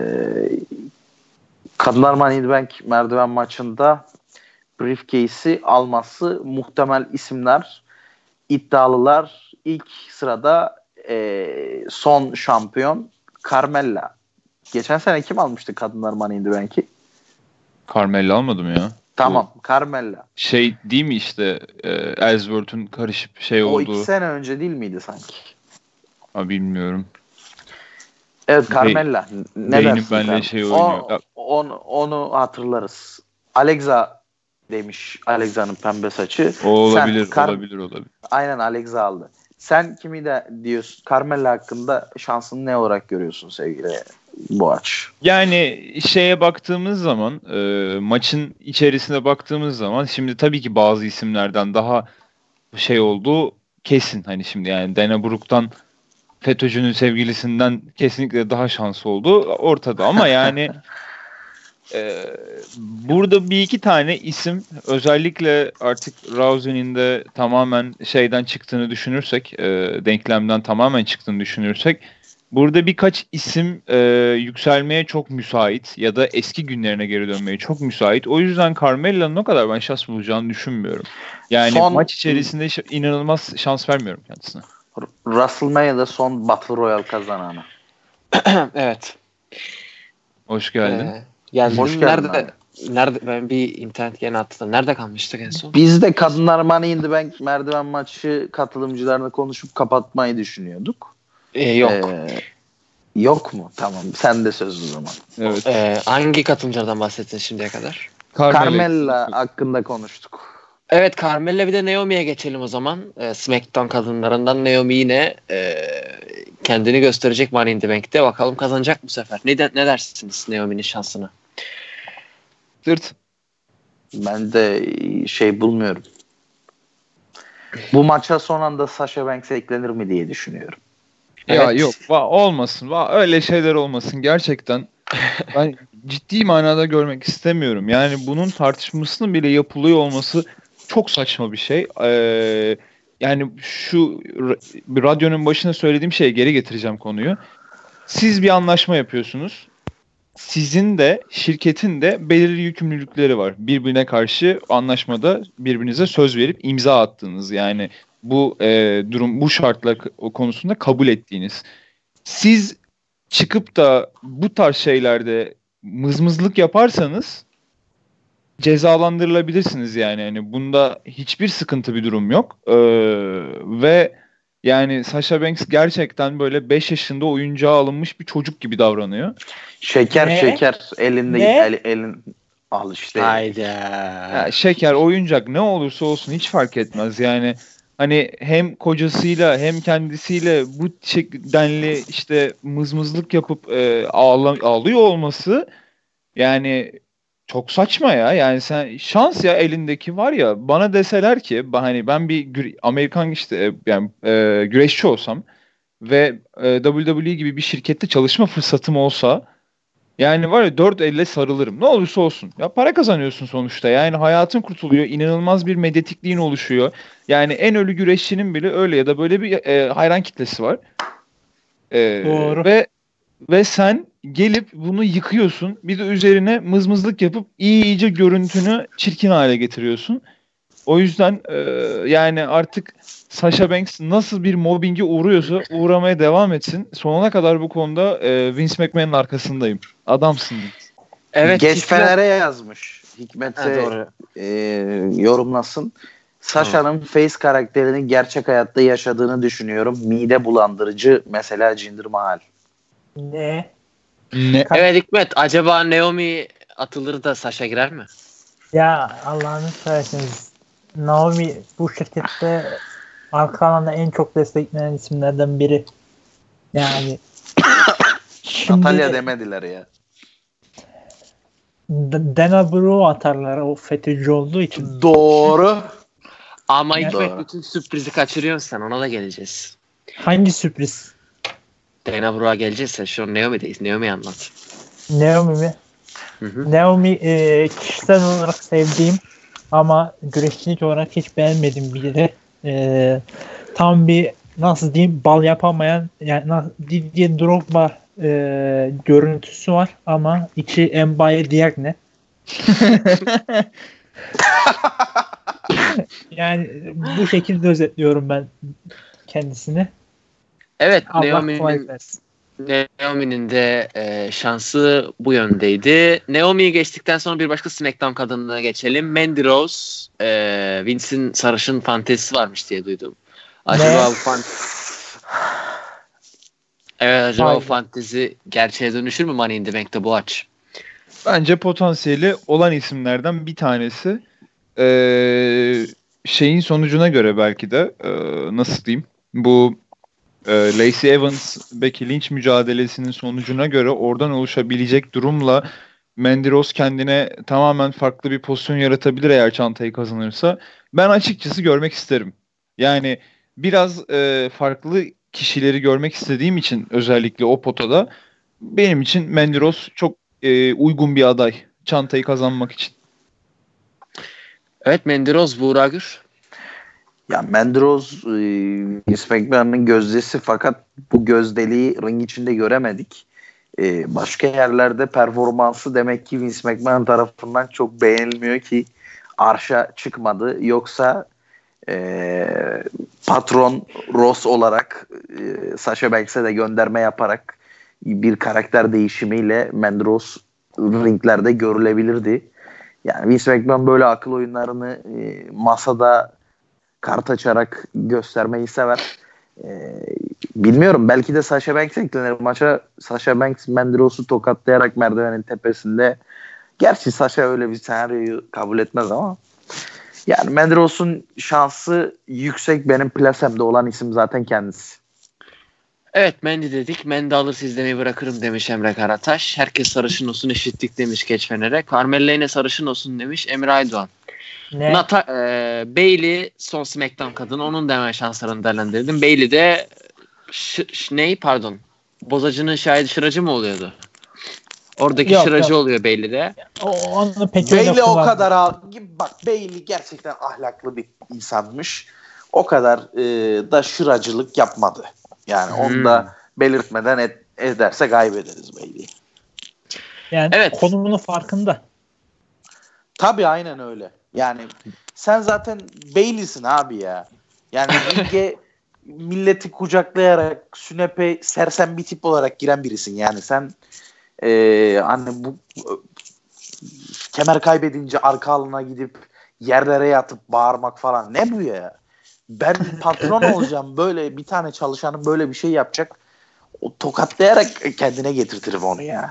Kadınlar Money in the Bank merdiven maçında briefcase'i alması muhtemel isimler, iddialılar. İlk sırada son şampiyon Carmella. Geçen sene kim almıştı Kadınlar Money in the Bank'i? Carmella almadım ya. Tamam, Carmella. Şey değil mi işte Ellsworth'un karışıp şey o olduğu. O 2 sene önce değil miydi sanki? Ha, bilmiyorum. Evet, Carmella. Ne Beynim dersin? benimle şey oynuyor. Onu hatırlarız. Alexa demiş. Alexa'nın pembe saçı. O olabilir, olabilir. Aynen, Alexa aldı. Sen kimi de diyorsun? Carmella hakkında şansını ne olarak görüyorsun sevgili Boğaç? Yani şeye baktığımız zaman, maçın içerisine baktığımız zaman, şimdi tabii ki bazı isimlerden daha şey olduğu kesin. Hani şimdi yani Dana Brooke'tan, FETÖ'cünün sevgilisinden kesinlikle daha şanslı olduğu ortada. Ama yani burada bir iki tane isim, özellikle artık Rousey'nin de tamamen şeyden çıktığını düşünürsek, denklemden tamamen çıktığını düşünürsek, burada birkaç isim yükselmeye çok müsait ya da eski günlerine geri dönmeye çok müsait. O yüzden Carmella'nın o kadar ben şans bulacağını düşünmüyorum. Yani maç içerisinde inanılmaz şans vermiyorum kendisine. WrestleMania'da son Battle Royale kazananı. Evet. Hoş geldin. Hoş geldin. Nerede ben bir internet yeni attım. Nerede kalmıştık en son? Biz de Kadınlar Money in the Bank merdiven maçı katılımcılarla konuşup kapatmayı düşünüyorduk. Yok. Yok mu? Tamam. Sen de söz o zaman. Evet. Hangi katılımcılardan bahsettin şimdiye kadar? Carmella hakkında konuştuk. Evet, Carmella, bir de Naomi'ye geçelim o zaman. SmackDown kadınlarından Naomi yine kendini gösterecek Money in the Bank'te. Bakalım kazanacak bu sefer. Ne dersiniz Naomi'nin şansına? Dırt. Ben de şey bulmuyorum. Bu maça son anda Sasha Banks eklenir mi diye düşünüyorum. Ya Evet. yok, olmasın. Öyle şeyler olmasın. Gerçekten ben ciddi manada görmek istemiyorum. Yani bunun tartışmasının bile yapılıyor olması çok saçma bir şey. Yani şu radyonun başına söylediğim şeye geri getireceğim konuyu. Siz bir anlaşma yapıyorsunuz. Sizin de şirketin de belirli yükümlülükleri var. Birbirine karşı anlaşmada birbirinize söz verip imza attığınız, yani bu durum, bu şartlar konusunda kabul ettiğiniz. Siz çıkıp da bu tarz şeylerde mızmızlık yaparsanız cezalandırılabilirsiniz yani. Yani bunda hiçbir sıkıntı bir durum yok. Ve yani Sasha Banks gerçekten böyle 5 yaşında oyuncağa alınmış bir çocuk gibi davranıyor. Şeker elin al işte. Hayda. Ya, şeker, oyuncak, ne olursa olsun hiç fark etmez. Yani hani hem kocasıyla hem kendisiyle bu denli işte mızmızlık yapıp ağlıyor olması yani çok saçma ya. Yani sen şans ya, elindeki var ya, bana deseler ki hani ben bir Amerikan işte yani güreşçi olsam ve WWE gibi bir şirkette çalışma fırsatım olsa, yani var ya, dört elle sarılırım. Ne olursa olsun. Ya para kazanıyorsun sonuçta. Yani hayatın kurtuluyor. İnanılmaz bir medyatikliğin oluşuyor. Yani en ölü güreşçinin bile öyle ya da böyle bir hayran kitlesi var. Doğru. Ve sen gelip bunu yıkıyorsun. Bir de üzerine mızmızlık yapıp iyice görüntünü çirkin hale getiriyorsun. O yüzden yani artık Sasha Banks nasıl bir mobbinge uğruyorsa uğramaya devam etsin. Sonuna kadar bu konuda Vince McMahon'ın arkasındayım. Adamsın. Evet. Geç Fener'e yazmış. Hikmetse yorumlasın. Sasha'nın face karakterini gerçek hayatta yaşadığını düşünüyorum. Mide bulandırıcı, mesela Jinder Mahal. Ne? Evet Hikmet, acaba Naomi atılır da Sasha girer mi? Ya Allah'ını seversiniz. Naomi bu şirkette arka alanda en çok desteklenen isimlerden biri. Yani şimdi Natalya demediler ya. Dana Brooke atarlar, o FETÖ'cü olduğu için. Doğru. Ama Yani, Hikmet bütün sürprizi kaçırıyorsun sen. Ona da geleceğiz. Hangi sürpriz? Dana Brooke'a geleceğiz ya. Şu an Naomi'deyiz. Naomi'yi anlat. Naomi mi? Hı. Naomi kişisel olarak sevdiğim ama güreşçilik olarak hiç beğenmediğim biri. Tam bir nasıl diyeyim bal yapamayan yani Didier Drogba görüntüsü var ama içi Mbaye Diagne. Yani bu şekilde özetliyorum ben kendisini. Evet, Allah kolay versin. Naomi'nin de şansı bu yöndeydi. Naomi'yi geçtikten sonra bir başka SmackDown kadınına geçelim. Mandy Rose, Vince'in sarışın fantezisi varmış diye duydum. Acaba bu fantezi gerçeğe dönüşür mü Money in the Bank'te bu aç? Bence potansiyeli olan isimlerden bir tanesi. Şeyin sonucuna göre belki de nasıl diyeyim? Bu Lacey Evans Becky Lynch mücadelesinin sonucuna göre oradan oluşabilecek durumla Mandy Rose kendine tamamen farklı bir pozisyon yaratabilir eğer çantayı kazanırsa. Ben açıkçası görmek isterim. Yani biraz farklı kişileri görmek istediğim için özellikle o potada benim için Mandy Rose çok uygun bir aday çantayı kazanmak için. Evet, Mandy Rose, Buğra Gür. Ya Mandy Rose Vince McMahon'ın gözdesi fakat bu gözdeliği ring içinde göremedik. Başka yerlerde performansı demek ki Vince McMahon tarafından çok beğenilmiyor ki arşa çıkmadı. Yoksa patron Ross olarak Sasha Banks'e de gönderme yaparak bir karakter değişimiyle Mandy Rose ringlerde görülebilirdi. Yani Vince McMahon böyle akıl oyunlarını masada kart açarak göstermeyi sever. Bilmiyorum. Belki de Sasha Banks eklenir maça. Sasha Banks Mandy Rose'u tokatlayarak merdivenin tepesinde. Gerçi Sasha öyle bir senaryoyu kabul etmez ama. Yani Mandy Rose'un şansı yüksek. Benim plasemde olan isim zaten kendisi. Evet, Mandy dedik. Mandy alırsa izlemeyi bırakırım demiş Emre Karataş. Herkes sarışın olsun eşitlik demiş Geç Fener'e. Carmella yine sarışın olsun demiş Emre Aydoğan. Bayley son SmackDown kadını. Onun da hemen şanslarını değerlendirdim. Bayley de Bozacının şahidi şıracı mı oluyordu? Oradaki şıracı oluyor Bayley'de. Bayley o kadar bak Bayley gerçekten ahlaklı bir insanmış. O kadar da şıracılık yapmadı. Yani onu da belirtmeden ederse kaybederiz Bayley'i. Yani evet. Konumunun farkında. Tabii aynen öyle. Yani sen zaten Bayley'sin abi ya. Yani ringe milleti kucaklayarak sünepe sersem bir tip olarak giren birisin. Yani sen hani bu kemer kaybedince arka alına gidip yerlere yatıp bağırmak falan ne bu ya? Ben patron olacağım böyle bir tane çalışanın böyle bir şey yapacak. O tokatlayarak kendine getirtirim onu ya.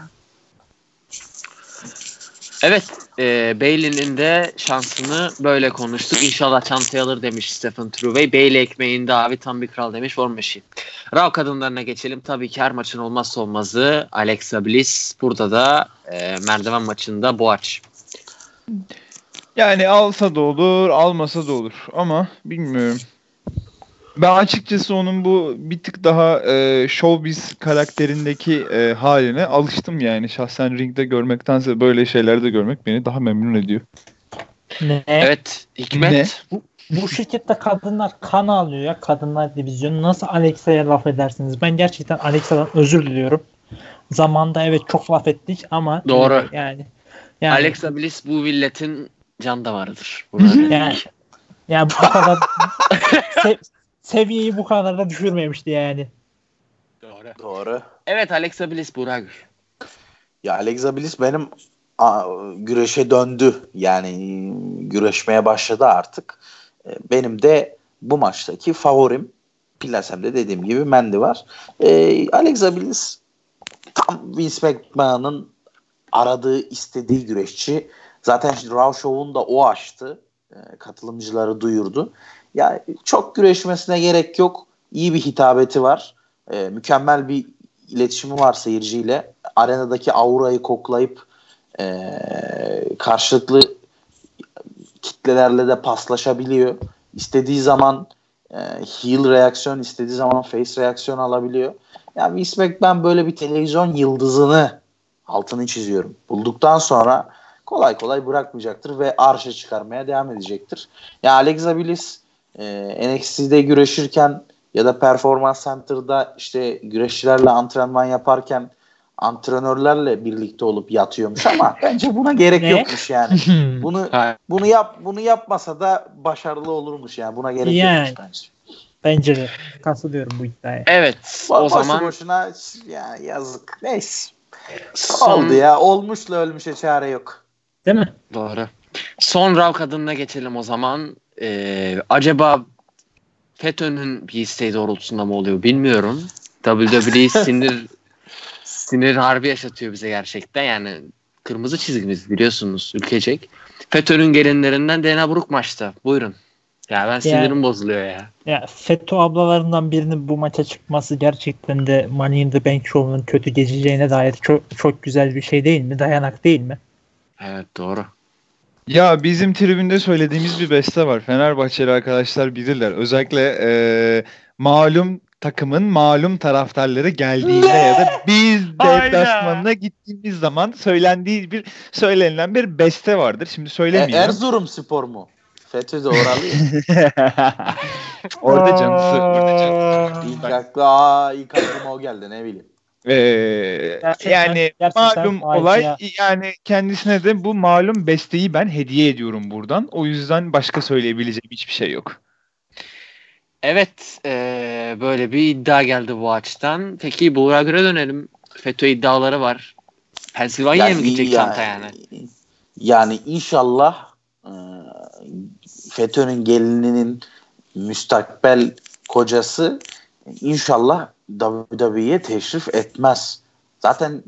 Evet, Bayley'nin de şansını böyle konuştuk. İnşallah çantayı alır demiş Stephen Truvey. Bayley ekmeğinde abi tam bir kral demiş War Machine. Raw kadınlarına geçelim. Tabii ki her maçın olmazsa olmazı Alexa Bliss. Burada da merdiven maçında Boğaç. Yani alsa da olur, almasa da olur. Ama bilmiyorum. Ben açıkçası onun bu bir tık daha showbiz karakterindeki haline alıştım yani. Şahsen ringde görmektense böyle şeylerde görmek beni daha memnun ediyor. Ne? Evet, Hikmet. Bu şirkette kadınlar kan alıyor ya. Kadınlar divizyonu. Nasıl Alexa'ya laf edersiniz? Ben gerçekten Alexa'dan özür diliyorum. Zamanda evet çok laf ettik ama doğru. Yani Alexa Bliss bu milletin can damarıdır. yani bu kadar seviyeyi bu kadar da düşürmemişti yani. Doğru. Evet, Alexa Bliss Burak. Ya Alexa Bliss benim güreşe döndü. Yani güreşmeye başladı artık. Benim de bu maçtaki favorim plasemde dediğim gibi Mandy var. Alexa Bliss tam Vince McMahon'ın aradığı, istediği güreşçi. Zaten Raw Show'un da o açtı. Katılımcıları duyurdu. Ya çok güreşmesine gerek yok. İyi bir hitabeti var. Mükemmel bir iletişimi var seyirciyle. Arenadaki aurayı koklayıp karşılıklı kitlelerle de paslaşabiliyor. istediği zaman heel reaksiyon, istediği zaman face reaksiyon alabiliyor. Yani Vince McMahon böyle bir televizyon yıldızını, altını çiziyorum, bulduktan sonra kolay kolay bırakmayacaktır ve arşa çıkarmaya devam edecektir. Ya Alexa Bliss NXT'de güreşirken ya da Performance Center'da işte güreşçilerle antrenman yaparken antrenörlerle birlikte olup yatıyormuş ama bence buna gerek yokmuş yani. Bunu yapmasa da başarılı olurmuş yani. Buna gerek yokmuş bence. Bence de katılıyorum bu iddiaya. Evet. O zaman boşuna ya yazık. Neyse. Oldu ya. Olmuşla ölmüşe çare yok. Değil mi? Doğru. Son Raw kadınına geçelim o zaman. Acaba FETÖ'nün bir isteği doğrultusunda mı oluyor bilmiyorum. WWE sinir harbi yaşatıyor bize gerçekten. Yani kırmızı çizgimiz biliyorsunuz ülkecek. FETÖ'nün gelinlerinden Dana Brooke maçta. Buyurun. Ya ben sinirim bozuluyor ya. Ya FETÖ ablalarından birinin bu maça çıkması gerçekten de Money in the Bank Show'un kötü geçeceğine dair çok güzel bir şey değil mi? Dayanak değil mi? Evet doğru. Ya bizim tribünde söylediğimiz bir beste var. Fenerbahçeli arkadaşlar bilirler. Özellikle malum takımın malum taraftarları geldiğinde ya da biz deplasmanına gittiğimiz zaman söylenilen bir beste vardır. Şimdi söylemeyeyim. Erzurum Spor mu? FETÖ de oralı. Orada canısı. İlk aklıma o geldi, ne bileyim. Yani malum olay, yani kendisine de bu malum besteyi ben hediye ediyorum buradan. O yüzden başka söyleyebileceğim hiçbir şey yok. Evet, böyle bir iddia geldi bu açıdan. Peki Buğra'ya dönelim. FETÖ iddiaları var. Pensilvanya'ya mı gidecek çanta yani? Yani inşallah FETÖ'nün gelininin müstakbel kocası inşallah WWE'ye teşrif etmez. Zaten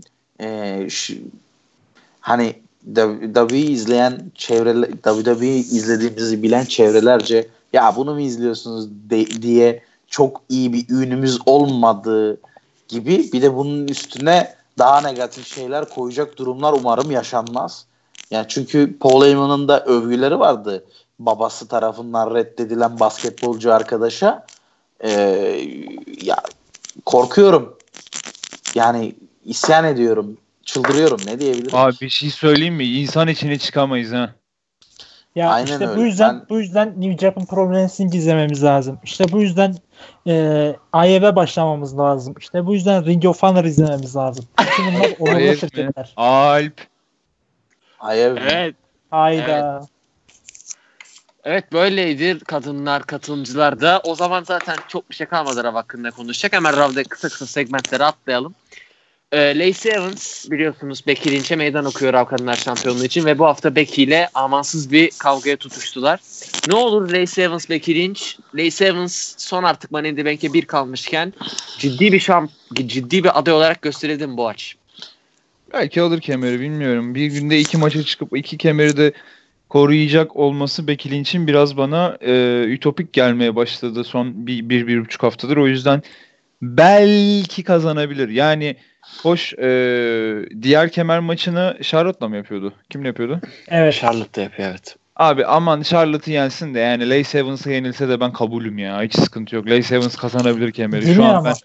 hani WWE izleyen çevreler, WWE izlediğimizi bilen çevrelerce ya bunu mu izliyorsunuz diye çok iyi bir ünümüz olmadığı gibi bir de bunun üstüne daha negatif şeyler koyacak durumlar umarım yaşanmaz. Yani çünkü Paul Heyman'ın da övgüleri vardı. Babası tarafından reddedilen basketbolcu arkadaşa. Ya korkuyorum. Yani isyan ediyorum. Çıldırıyorum. Ne diyebilirim? Abi bir şey söyleyeyim mi? İnsan içine çıkamayız ha. Ya aynen işte öyle. Bu yüzden New Japan Pro Wrestling izlememiz lazım. İşte bu yüzden AEW başlamamız lazım. İşte bu yüzden Ring of Honor izlememiz lazım. Bütün bunlar onurlu şirketler. Alp. Evet. Hayda. Evet böyleydi kadınlar, katılımcılar da. O zaman zaten çok bir şey kalmadı Rav hakkında konuşacak. Hemen Rav'da kısa segmentlere atlayalım. Lacey Evans biliyorsunuz Becky Lynch'e meydan okuyor Rav Kadınlar Şampiyonluğu için ve bu hafta Becky ile amansız bir kavgaya tutuştular. Ne olur Lacey Evans, Becky Lynch. Lacey Evans son artık Money in the Bank'e bir kalmışken ciddi bir aday olarak gösterildi mi bu aç? Belki alır kemeri, bilmiyorum. Bir günde 2 maça çıkıp 2 kemeri de koruyacak olması Becky Lynch'in biraz bana ütopik gelmeye başladı son bir buçuk haftadır. O yüzden belki kazanabilir. Yani hoş, diğer kemer maçını Charlotte'la mı yapıyordu? Kimle yapıyordu? Evet. Charlotte'da yapıyor, evet. Abi aman Charlotte'ı yensin de yani Lacey Evans'a yenilse de ben kabulüm ya. Hiç sıkıntı yok. Lacey Evans kazanabilir kemeri. Değil Şu an ama?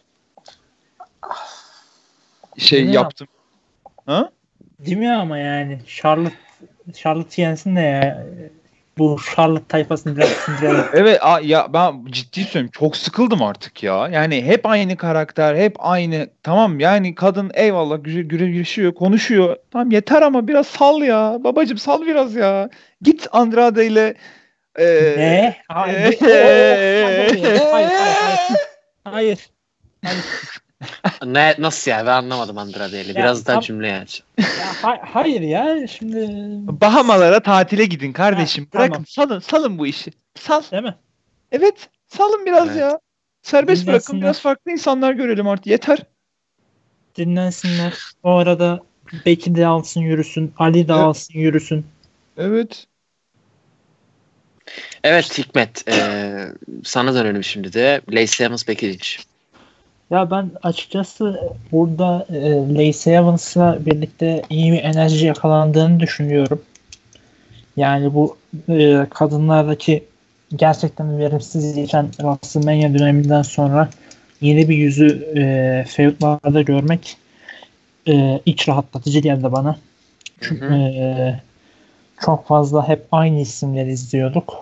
ben yaptım. Ha? Değil mi ama yani Charlotte yensin de ya. Bu Charlotte tayfasını biraz sindirelim. Evet ya ben ciddi söylüyorum, çok sıkıldım artık ya. Yani hep aynı karakter, hep aynı. Tamam yani kadın eyvallah güreşiyor, konuşuyor. Tamam yeter ama biraz sal ya. Babacım sal biraz ya. Git Andrade ile Ne? Hayır. Ne, nasıl ya? Ben anlamadım Andrade'yle. Biraz daha cümle aç. Hayır ya şimdi Bahamalara tatile gidin kardeşim. Tamam. Bırakın salın bu işi. Sal. Değil mi? Evet salın biraz Evet. ya. Serbest bırakın, Dinlensinler. biraz farklı insanlar görelim artık, yeter. Dinlensinler. O arada Becky de alsın yürüsün. Ali de alsın yürüsün. Evet. Evet Hikmet. Sana dönelim şimdi de. Lacey Evans, Becky Lynch. Ya ben açıkçası burada Lacey Evans'la birlikte iyi bir enerji yakalandığını düşünüyorum. Yani bu kadınlardaki gerçekten verimsiz geçen WrestleMania döneminden sonra yeni bir yüzü feudlarda görmek iç rahatlatıcı geldi bana. Çünkü çok fazla hep aynı isimleri izliyorduk.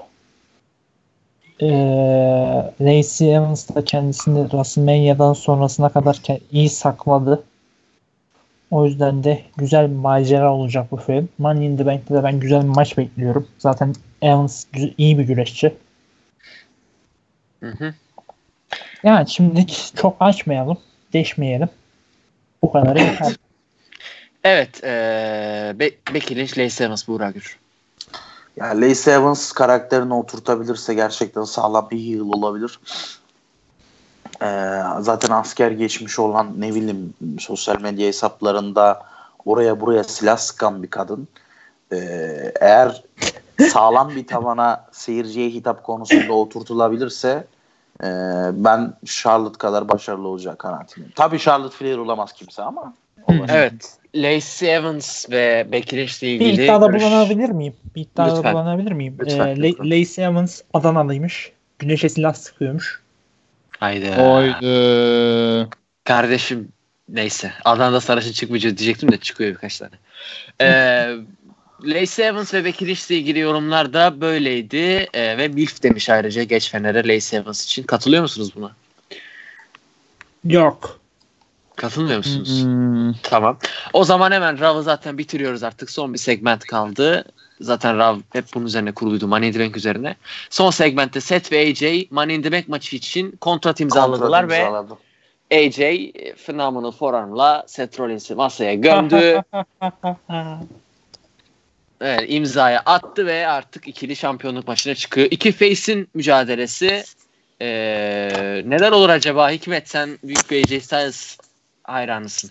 Lacey Evans da kendisini WrestleMania'dan sonrasına kadar iyi sakladı. O yüzden de güzel bir macera olacak bu film. Money in the Bank'te de ben güzel bir maç bekliyorum. Zaten Evans iyi bir güreşçi. Yani şimdi çok açmayalım. Deşmeyelim. Bu kadar yeter. Evet. Becky Lynch, Lacey Evans, Buğra Gür. Ya Lacey Evans karakterini oturtabilirse gerçekten sağlam bir heel olabilir. Zaten asker geçmiş olan, ne bileyim, sosyal medya hesaplarında oraya buraya silah sıkan bir kadın. Eğer sağlam bir tavana seyirciye hitap konusunda oturtulabilirse ben Charlotte kadar başarılı olacak kanaatindeyim. Tabii Charlotte Flair olamaz kimse ama. Evet. Lacey Evans ve Becky Lynch ile Bir ilgili iddiada bulunabilir miyim? Bulunabilir miyim? Lütfen. Lacey Evans Adanalıymış. Güneşe silah sıkıyormuş. Haydi. Haydi. Kardeşim neyse. Adana'da sarışın çıkmayacak diyecektim de çıkıyor birkaç tane. Lacey Evans ve Becky Lynch ile ilgili yorumlar da böyleydi. Ve MILF demiş ayrıca geç Fener'e Lacey Evans için. Katılıyor musunuz buna? Yok. Katılmıyor musunuz? Tamam. O zaman hemen Raw'ı zaten bitiriyoruz artık. Son bir segment kaldı. Zaten Raw hep bunun üzerine kuruluydu. Money in the Bank üzerine. Son segmentte Seth ve AJ Money in the Bank maçı için kontrat imzaladılar ve AJ phenomenal forearm'la Seth Rollins'i masaya gömdü. Evet, imzaya attı ve artık ikili şampiyonluk maçına çıkıyor. İki face'in mücadelesi. Neler olur acaba? Hikmet, sen büyük bir AJ Styles hayranısın.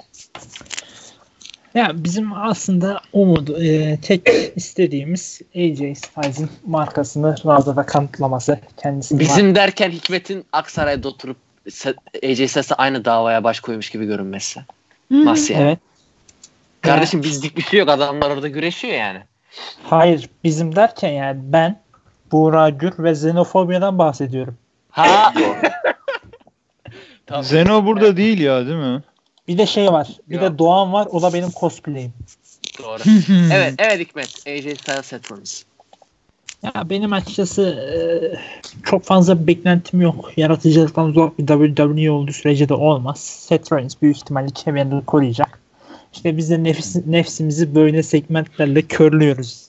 Ya bizim aslında tek istediğimiz AJ Styles'in markasını Raw'da da kanıtlaması. Bizim derken Hikmet'in Aksaray'da oturup AJ Styles'e aynı davaya baş koymuş gibi görünmesi. Nasıl yani? Evet. Kardeşim bizlik bir şey yok. Adamlar orada güreşiyor yani. Hayır. Bizim derken yani ben Buğra Gür ve Xenofobia'dan bahsediyorum. Ha. Zeno burada değil ya, değil mi? Bir de şey var. Bir de Doğan var. O da benim cosplay'im. Doğru. Evet Hikmet. AJ Styles, Seth Rollins. Ya benim açıkçası çok fazla bir beklentim yok. Yaratıcılıktan zor bir WWE olduğu sürece de olmaz. Seth Rollins büyük ihtimalle kemerini koruyacak. İşte biz de nefsimizi böyle segmentlerle körlüyoruz.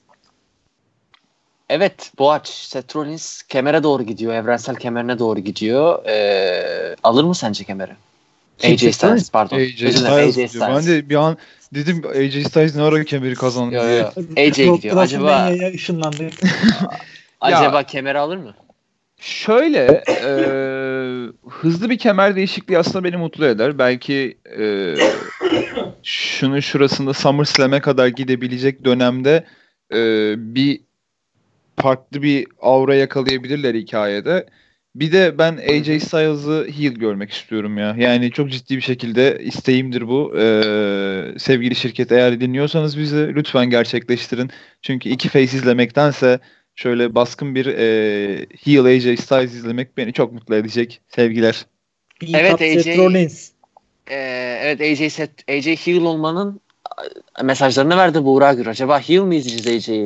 Evet, Boğaç. Seth Rollins kemere doğru gidiyor. Evrensel kemerine doğru gidiyor. Alır mı sence kemeri? AJ Styles pardon. AJ Styles. Ben de bir an dedim AJ Styles ne ara kemeri kazandı diye. AJ gidiyor. Acaba ışınlandı. Acaba kemeri alır mı? Şöyle hızlı bir kemer değişikliği aslında beni mutlu eder. Belki şunun şurasında SummerSlam'e kadar gidebilecek dönemde bir farklı bir aura yakalayabilirler hikayede. Bir de ben AJ Styles'ı heel görmek istiyorum ya. Yani çok ciddi bir şekilde isteğimdir bu. Sevgili şirket, eğer dinliyorsanız bizi lütfen gerçekleştirin. Çünkü iki face izlemektense şöyle baskın bir heel AJ Styles izlemek beni çok mutlu edecek. Sevgiler. Evet AJ heel olmanın mesajlarını verdi Buğra Gür. Acaba heel mi izleyeceğiz AJ'yi?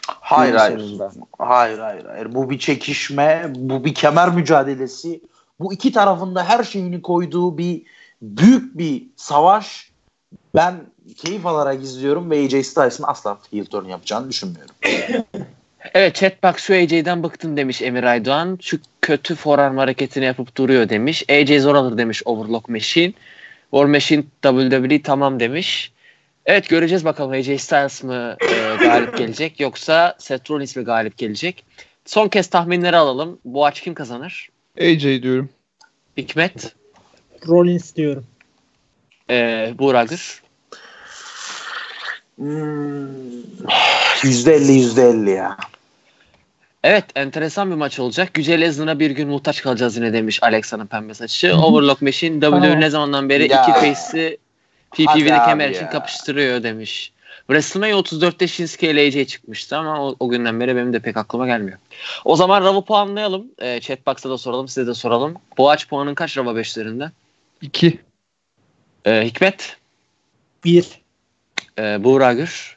Hayır. Bu bir çekişme, bu bir kemer mücadelesi. Bu iki tarafında her şeyini koyduğu bir büyük bir savaş. Ben keyif alarak izliyorum ve AJ Styles'ın asla heel turn yapacağını düşünmüyorum. Evet, chatbox şu AJ'den bıktım demiş Emir Aydoğan. Şu kötü forearm hareketini yapıp duruyor demiş. AJ zor alır demiş Overlock Machine. War Machine WWE tamam demiş. Evet, göreceğiz bakalım AJ Styles mı galip gelecek yoksa Seth Rollins mi galip gelecek. Son kez tahminleri alalım. Bu aç kim kazanır? AJ diyorum. Hikmet? Rollins diyorum. Buğra Gür? %50 ya. Evet, enteresan bir maç olacak. Yüce Lesnar'a bir gün muhtaç kalacağız yine demiş Alexa'nın pembe saçı. Overlock Machine WWE ne zamandan beri iki face'i PPV'de kemer için kapıştırıyor demiş. WrestleMania 34'te Shinsuke ile AJ çıkmıştı ama o günden beri benim de pek aklıma gelmiyor. O zaman Rav'ı puanlayalım. Chatbox'ta da soralım, size de soralım. Boğaç puanın kaç Rav'a 5'lerinde? 2. Hikmet? 1. Buğra Gür?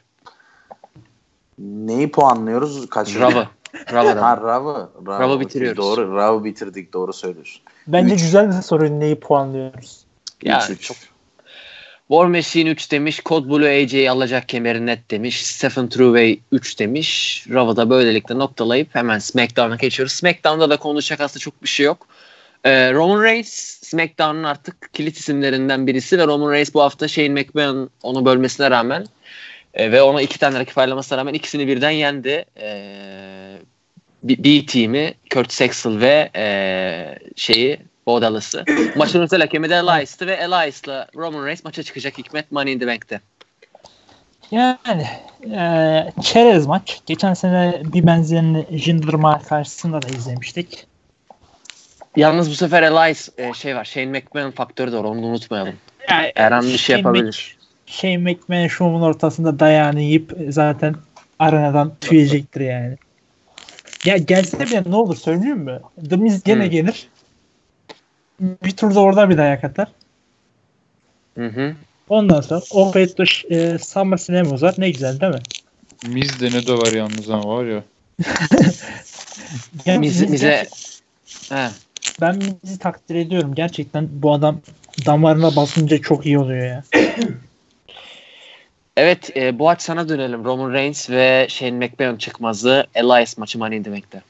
Neyi puanlıyoruz? Rav'ı. Rav'ı bitiriyoruz. Doğru. Rav'ı bitirdik. Doğru söylüyorsun. Bence 3. güzel bir soru, neyi puanlıyoruz? Ya 3. War Machine 3 demiş. Code Blue AJ'yi alacak kemeri net demiş. Stephen Truway 3 demiş. Rav'ı da böylelikle noktalayıp hemen SmackDown'a geçiyoruz. SmackDown'da da konuşacak aslında çok bir şey yok. Roman Reigns SmackDown'un artık kilit isimlerinden birisi ve Roman Reigns bu hafta Shane McMahon onu bölmesine rağmen ve ona 2 tane rakip ayarlamasına rağmen ikisini birden yendi. B team'i Kurt Axel ve Bo Dallas'ı. Maçın özel hakemi de Elias'tı ve Elias'la Roman Reigns maça çıkacak Hikmet Money in the Bank'te. Yani çerez maç. Geçen sene bir benzerini Jinder Mahal karşısında da izlemiştik. Yalnız bu sefer Elias var. Shane McMahon faktörü de var. Onu da unutmayalım. Yani, Her an bir şey yapabilir. Shane McMahon şovun ortasında dayağını yiyip zaten arenadan tüyecektir yani. Ya gelse bile ne olur söyleyeyim mi? The Miz gene gelir. Bir turda orada bir dayak atar. Ondan sonra o kayıtlı SummerSlam uzar. Ne güzel değil mi? Miz de ne döver yalnız ama var ya. Ben Miz'i takdir ediyorum. Gerçekten bu adam damarına basınca çok iyi oluyor ya. Evet, bu aç sana dönelim. Roman Reigns ve Shane McMahon çıkmazı Elias maçı Money in the Bank'te.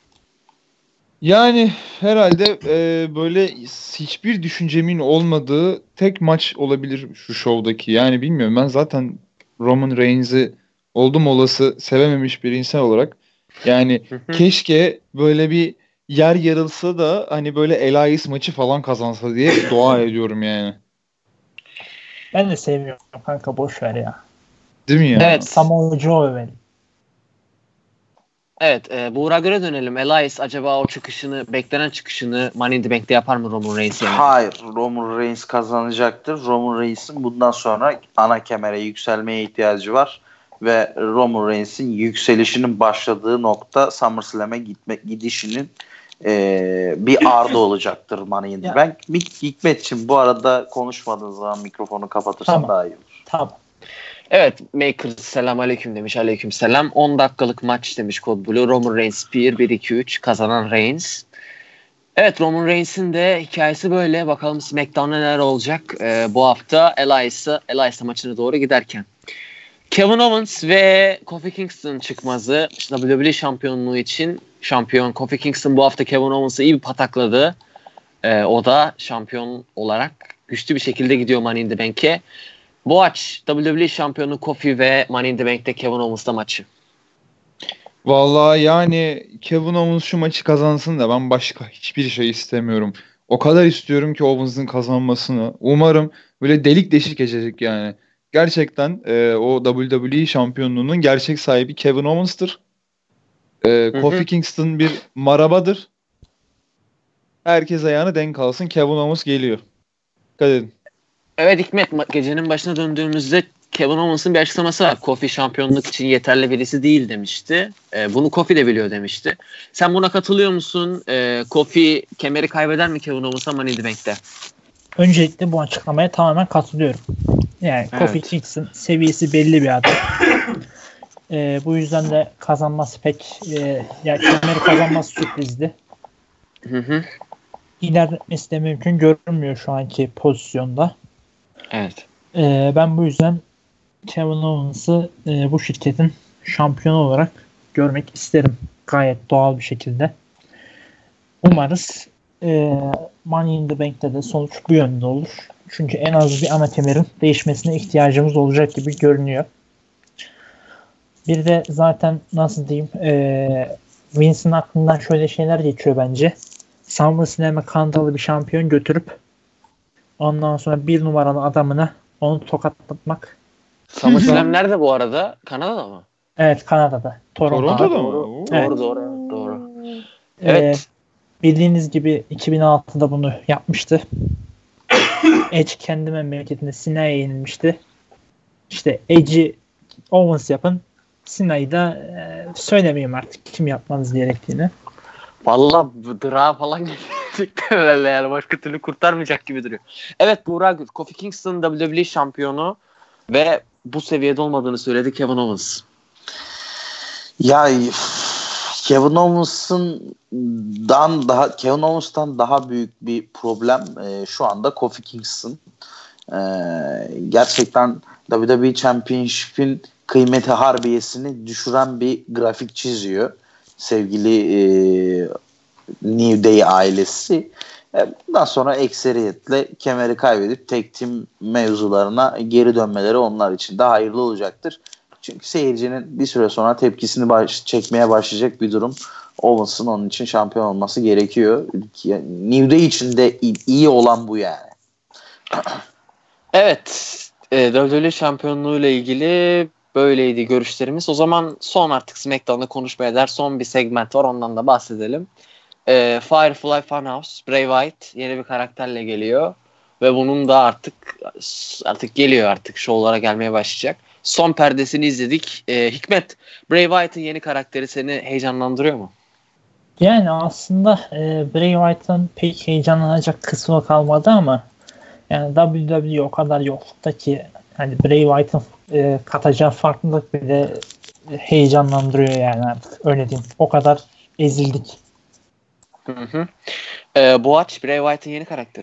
Yani herhalde böyle hiçbir düşüncemin olmadığı tek maç olabilir şu şovdaki. Yani bilmiyorum, ben zaten Roman Reigns'i oldum olası sevememiş bir insan olarak. Yani keşke böyle bir yer yarılsa da hani böyle Elias maçı falan kazansa diye dua ediyorum yani. Ben de sevmiyorum kanka, boş ver ya. Değil mi ya? Evet. Samoa Joe benim. Evet, Buğra göre dönelim. Elias acaba o beklenen çıkışını Money in the Bank'te yapar mı Roman Reigns yerine? Hayır. Roman Reigns kazanacaktır. Roman Reigns'in bundan sonra ana kemere yükselmeye ihtiyacı var. Ve Roman Reigns'in yükselişinin başladığı nokta SummerSlam'e gidişinin bir ardı olacaktır Money in the Bank. Hikmetciğim, bu arada konuşmadığın zaman mikrofonu kapatırsan tamam. Daha iyi olur. Tamam. Evet, Maker selam aleyküm demiş. Aleyküm selam. 10 dakikalık maç demiş Code Blue. Roman Reigns 1-2-3 kazanan Reigns. Evet, Roman Reigns'in de hikayesi böyle. Bakalım SmackDown'da neler olacak bu hafta Elias'la maçına doğru giderken. Kevin Owens ve Kofi Kingston çıkmazı WWE şampiyonluğu için şampiyon Kofi Kingston bu hafta Kevin Owens'ı iyi bir patakladı. O da şampiyon olarak güçlü bir şekilde gidiyor Money in the Bank'e. Bu aç WWE şampiyonu Kofi ve Money in the Bank'te Kevin Owens'la maçı. Vallahi yani Kevin Owens şu maçı kazansın da ben başka hiçbir şey istemiyorum. O kadar istiyorum ki Owens'ın kazanmasını. Umarım böyle delik deşik geçecek yani. Gerçekten o WWE şampiyonluğunun gerçek sahibi Kevin Owens'tır. Kofi Kingston bir marabadır. Herkes ayağını denk alsın. Kevin Owens geliyor. Dikkat edin. Evet Hikmet, gecenin başına döndüğümüzde Kevin Owens'ın bir açıklaması var. Kofi şampiyonluk için yeterli birisi değil demişti. Bunu Kofi de biliyor demişti. Sen buna katılıyor musun? Kofi kemeri kaybeder mi Kevin Owens'a Money in the Bank'te? Öncelikle bu açıklamaya tamamen katılıyorum. Yani Evet. Kofi Kingston seviyesi belli bir adam. Bu yüzden de kazanması pek yani kemeri kazanması sürprizdi. İlerletmesi de mümkün görünmüyor şu anki pozisyonda. Evet. Ben bu yüzden Kevin Owens'ı bu şirketin şampiyonu olarak görmek isterim. Gayet doğal bir şekilde. Umarız Money in the Bank'te de sonuç bu yönde olur. Çünkü en az bir ana kemerin değişmesine ihtiyacımız olacak gibi görünüyor. Bir de zaten nasıl diyeyim Vince'in aklından şöyle şeyler geçiyor bence. SummerSlam'e Kanadalı bir şampiyon götürüp ondan sonra bir numaralı adamına onu tokatlatmak. SummerSlam nerede bu arada? Kanada'da mı? Evet, Kanada'da. Toronto'da. mı? Evet. Doğru. Evet. Bildiğiniz gibi 2006'da bunu yapmıştı. Edge kendi memleketinde Sina'ya yenilmişti. İşte Edge'i Owens yapın. Sina'yı da söylemeyeyim artık kim yapmanız gerektiğini. Valla drağa falan gelecek herhalde yani. Başka türlü kurtarmayacak gibi duruyor. Evet, Buğra Gül. Kofi Kingston WWE şampiyonu ve bu seviyede olmadığını söyledi Kevin Owens. Ya Kevin Owens'tan daha büyük bir problem şu anda Kofi Kingston. Gerçekten WWE Championship'in kıymeti harbiyesini düşüren bir grafik çiziyor sevgili New Day ailesi. Bundan sonra ekseriyetle kemeri kaybedip tek team mevzularına geri dönmeleri onlar için de hayırlı olacaktır. Çünkü seyircinin bir süre sonra tepkisini çekmeye başlayacak bir durum. Owens'ın onun için şampiyon olması gerekiyor. New Day için de iyi olan bu yani. Evet. WWE şampiyonluğuyla ilgili böyleydi görüşlerimiz. O zaman son artık SmackDown'da konuşmaya değer son bir segment var. Ondan da bahsedelim. Firefly Funhouse, Bray Wyatt yeni bir karakterle geliyor. Ve bunun da artık geliyor artık. Şovlara gelmeye başlayacak. Son perdesini izledik. Hikmet, Bray Wyatt'ın yeni karakteri seni heyecanlandırıyor mu? Yani aslında Bray Wyatt'ın pek heyecanlanacak kısmı kalmadı ama yani WWE o kadar yoklukta ki hani Bray Wyatt'ın katacağı farklılık bile heyecanlandırıyor yani artık öyle diyeyim. O kadar ezildik. Boğaç, Bray Wyatt'ın yeni karakteri.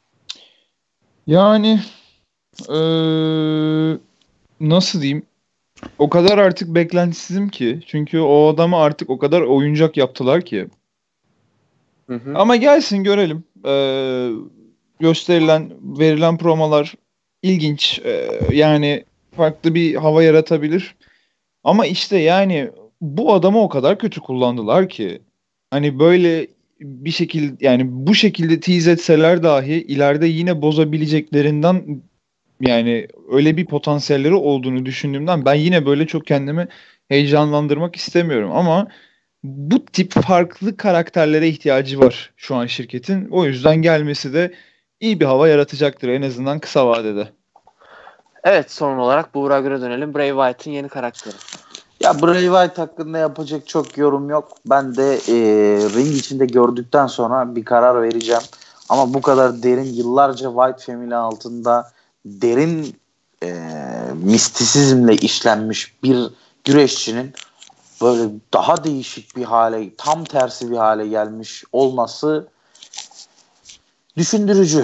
Yani nasıl diyeyim? O kadar artık beklentisizim ki. Çünkü o adamı artık o kadar oyuncak yaptılar ki. Ama gelsin görelim. Verilen promolar ilginç. Yani farklı bir hava yaratabilir. Ama işte yani bu adamı o kadar kötü kullandılar ki. Hani böyle bir şekilde yani bu şekilde tease etseler dahi ileride yine bozabileceklerinden yani öyle bir potansiyelleri olduğunu düşündüğümden ben yine böyle çok kendimi heyecanlandırmak istemiyorum ama bu tip farklı karakterlere ihtiyacı var şu an şirketin. O yüzden gelmesi de iyi bir hava yaratacaktır en azından kısa vadede. Evet, son olarak Buğra Gür'e dönelim. Bray Wyatt'ın yeni karakteri. Ya Bray Wyatt hakkında yapacak çok yorum yok. Ben de ring içinde gördükten sonra bir karar vereceğim. Ama bu kadar derin yıllarca Wyatt Family altında derin mistisizmle işlenmiş bir güreşçinin böyle daha değişik bir hale, tam tersi bir hale gelmiş olması düşündürücü.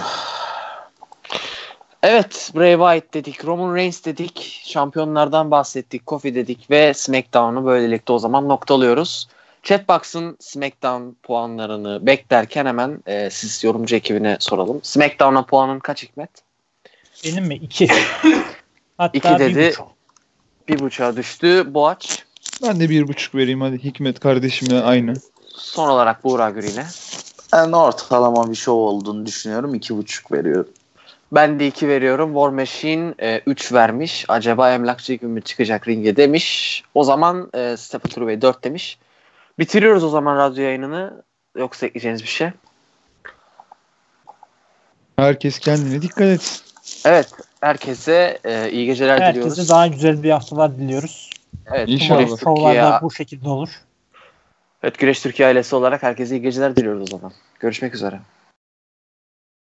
Evet, Bray Wyatt dedik, Roman Reigns dedik, şampiyonlardan bahsettik, Kofi dedik ve SmackDown'u böylelikle o zaman noktalıyoruz. Chatbox'ın SmackDown puanlarını beklerken hemen siz yorumcu ekibine soralım. SmackDown'a puanın kaç Hikmet? Benim mi? 2. Hatta 2 dedi. 1.5'a düştü. Boğaç? Ben de 1.5 vereyim hadi Hikmet kardeşimle aynı. Son olarak Buğra Gür yine. Ben ortalama bir şov olduğunu düşünüyorum. 2.5 veriyorum. Ben de 2 veriyorum. War Machine 3 vermiş. Acaba emlakçı gün mü çıkacak ringe demiş. O zaman Stephen True 4 demiş. Bitiriyoruz o zaman radyo yayınını. Yoksa ekleyeceğiniz bir şey? Herkes kendine dikkat etsin. Evet. Herkese iyi geceler diliyoruz. Herkese daha güzel bir haftalar diliyoruz. Evet. İnşallah. Şovlarda bu şekilde olur. Evet, Güreş Türkiye ailesi olarak herkese iyi geceler diliyoruz o zaman. Görüşmek üzere.